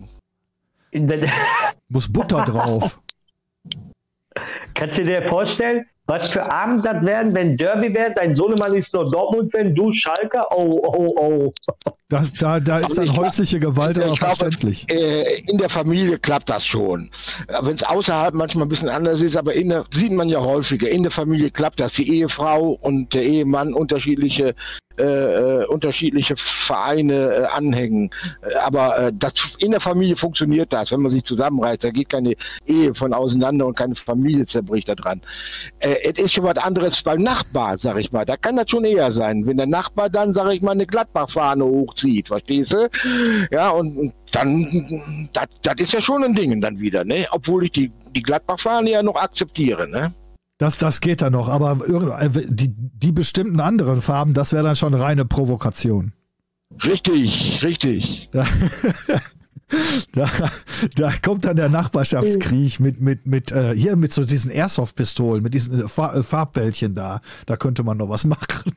Muss Butter drauf. Kannst du dir vorstellen, was für Abend das werden, wenn Derby wäre? Dein Sohnemann ist nur Dortmund-Fan, du Schalker? Oh. Da ist dann häusliche Gewalt aber verständlich. In der Familie klappt das schon. Wenn es außerhalb manchmal ein bisschen anders ist, aber sieht man ja häufiger. In der Familie klappt das. Die Ehefrau und der Ehemann unterschiedliche Vereine anhängen. Aber in der Familie funktioniert das, wenn man sich zusammenreißt. Da geht keine Ehe von auseinander und keine Familie zerbricht da dran. Es ist schon was anderes beim Nachbar, sag ich mal. Da kann das schon eher sein. Wenn der Nachbar dann, sag ich mal, eine Gladbach-Fahne hochzieht, verstehst du? Ja, und dann, das ist ja schon ein Ding dann wieder, ne? Obwohl ich die Gladbach-Fahne ja noch akzeptiere, ne? Das geht dann noch, aber die bestimmten anderen Farben, das wäre dann schon reine Provokation. Richtig. Da kommt dann der Nachbarschaftskrieg mit so diesen Airsoft-Pistolen, mit diesen Farbbällchen da. Da könnte man noch was machen.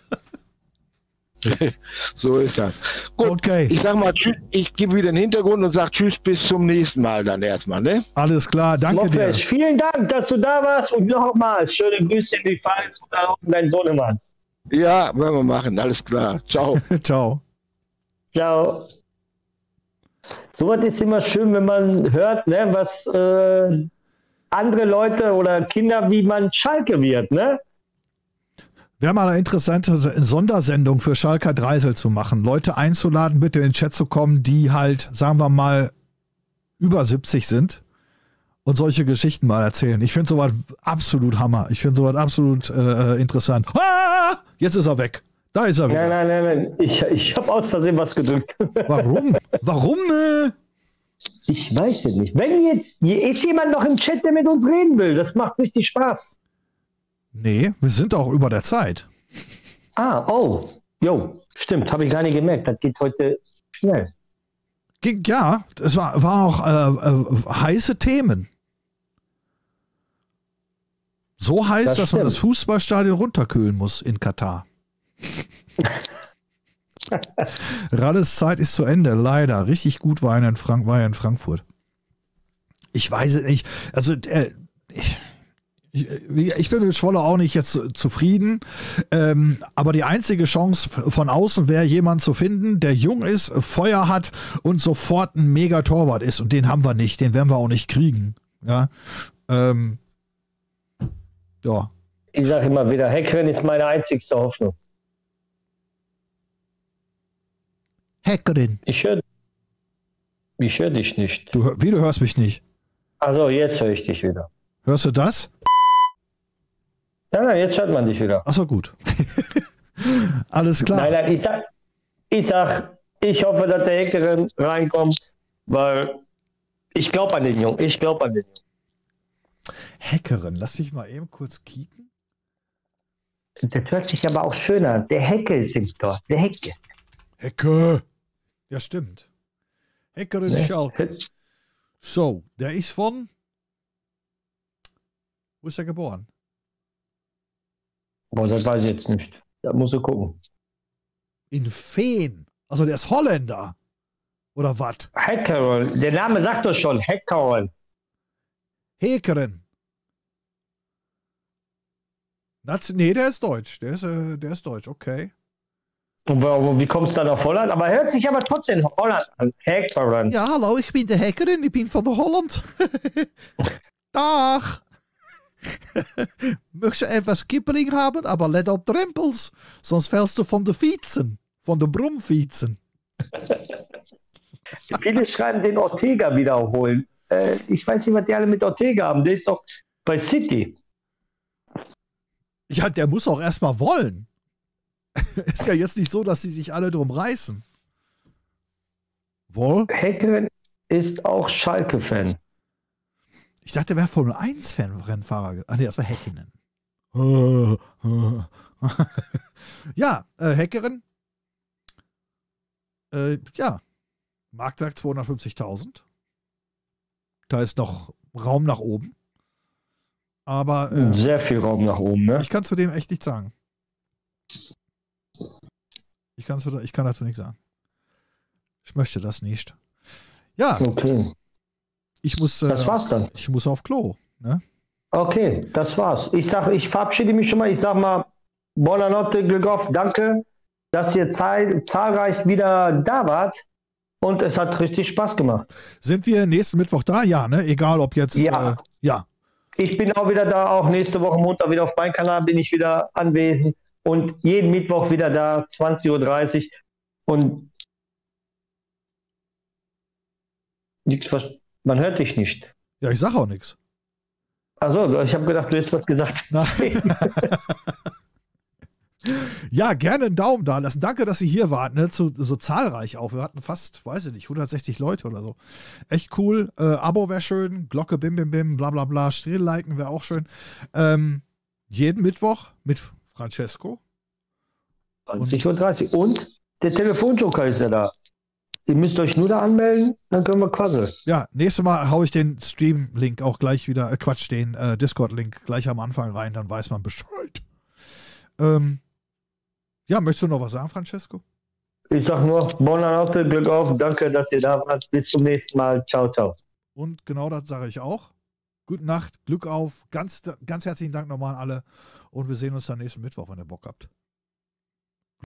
So ist das. Gut, okay. Ich sag mal tschüss, ich gebe wieder den Hintergrund und sag tschüss, bis zum nächsten Mal dann erstmal, ne? Alles klar, danke dir. Vielen Dank, dass du da warst und nochmal schöne Grüße in die Pfalz und auch dein Sohnemann. Ja, werden wir machen, alles klar. Ciao. Ciao. So was ist immer schön, wenn man hört, ne, was andere Leute oder Kinder, wie man Schalke wird, ne? Wäre mal eine interessante Sondersendung für Schalker Dreisel zu machen. Leute einzuladen, bitte in den Chat zu kommen, die halt, sagen wir mal, über 70 sind und solche Geschichten mal erzählen. Ich finde sowas absolut Hammer. Ich finde sowas absolut interessant. Ah, jetzt ist er weg. Da ist er wieder. Nein. Ich habe aus Versehen was gedrückt. Warum? Ich weiß es nicht. Ist jemand noch im Chat, der mit uns reden will? Das macht richtig Spaß. Nee, wir sind auch über der Zeit. Jo, stimmt, habe ich gar nicht gemerkt. Das geht heute schnell. Ja, es war auch heiße Themen. So heiß, dass man das Fußballstadion runterkühlen muss in Katar. Ralles Zeit ist zu Ende, leider. Richtig gut war er in Frankfurt. Ich weiß es nicht. Also, ich bin mit Schwoller auch nicht jetzt zufrieden, aber die einzige Chance von außen wäre, jemanden zu finden, der jung ist, Feuer hat und sofort ein Mega-Torwart ist. Und den haben wir nicht, den werden wir auch nicht kriegen. Ja. Ja. Ich sage immer wieder, Häckeren ist meine einzigste Hoffnung. Häckeren. Ich höre dich nicht. Du hörst mich nicht? Also jetzt höre ich dich wieder. Hörst du das? Nein, jetzt hört man dich wieder. Achso, gut. Alles klar. Nein, ich hoffe, dass der Häckeren reinkommt, weil ich glaube an den Jungen. Häckeren, lass mich mal eben kurz kicken. Das hört sich aber auch schön an. Der Hecke ist im Tor. Der Hecke. Hecke. Ja, stimmt. Häckeren Schalke. So, der ist von... Wo ist er geboren? Boah, das weiß ich jetzt nicht. Da musst du gucken. In Feen. Also der ist Holländer. Oder was? Häckeren. Der Name sagt doch schon. Häckeren. Häkeren. Nee, der ist deutsch. Der ist deutsch, okay. Und wie kommt es dann auf Holland? Aber hört sich aber trotzdem Holland an. Häckeren. Ja, hallo, ich bin der Häkeren. Ich bin von der Holland. Dag. Möchtest du etwas Kippeling haben? Aber let auf Drempels. Sonst fällst du von der Viezen. Von der Brummviezen. Viele schreiben den Ortega wiederholen. Ich weiß nicht, was die alle mit Ortega haben. Der ist doch bei City. Ja, der muss auch erstmal wollen. Ist ja jetzt nicht so, dass sie sich alle drum reißen. Wohl? Häckeren ist auch Schalke-Fan. Ich dachte, er wäre Formel 1-Fan, Rennfahrer. Ach nee, das war Häkkinen. Ja, Häckeren. Ja. Marktwert 250.000. Da ist noch Raum nach oben. Aber sehr viel Raum nach oben, ne? Ich kann zu dem echt nichts sagen. Ich kann dazu nichts sagen. Ich möchte das nicht. Ja. Okay. Das war's dann. Ich muss auf Klo. Ne? Okay, das war's. Ich verabschiede mich schon mal. Ich sag mal, Buonanotte, Glück auf. Danke, dass ihr zahlreich wieder da wart. Und es hat richtig Spaß gemacht. Sind wir nächsten Mittwoch da? Ja, ne? Egal, ob jetzt. Ja. Ja. Ich bin auch wieder da. Auch nächste Woche Montag wieder auf meinem Kanal bin ich wieder anwesend. Und jeden Mittwoch wieder da, 20:30 Uhr. Und man hört dich nicht. Ja, ich sag auch nichts. Also, ich habe gedacht, du hättest was gesagt. Ja, gerne einen Daumen da lassen. Danke, dass Sie hier waren. Ne? So zahlreich auch. Wir hatten fast, weiß ich nicht, 160 Leute oder so. Echt cool. Abo wäre schön. Glocke, bim, bim, bim, bla, bla, bla. Strill liken wäre auch schön. Jeden Mittwoch mit Francesco. 20:30 Uhr. Und der Telefonjoker ist ja da. Ihr müsst euch nur da anmelden, dann können wir quasseln. Ja, nächstes Mal haue ich den Stream-Link auch gleich wieder, den Discord-Link gleich am Anfang rein, dann weiß man Bescheid. Ja, möchtest du noch was sagen, Francesco? Ich sag nur, Buonanotte, Glück auf, danke, dass ihr da wart. Bis zum nächsten Mal. Ciao, ciao. Und genau das sage ich auch. Gute Nacht, Glück auf, ganz herzlichen Dank nochmal an alle und wir sehen uns dann nächsten Mittwoch, wenn ihr Bock habt.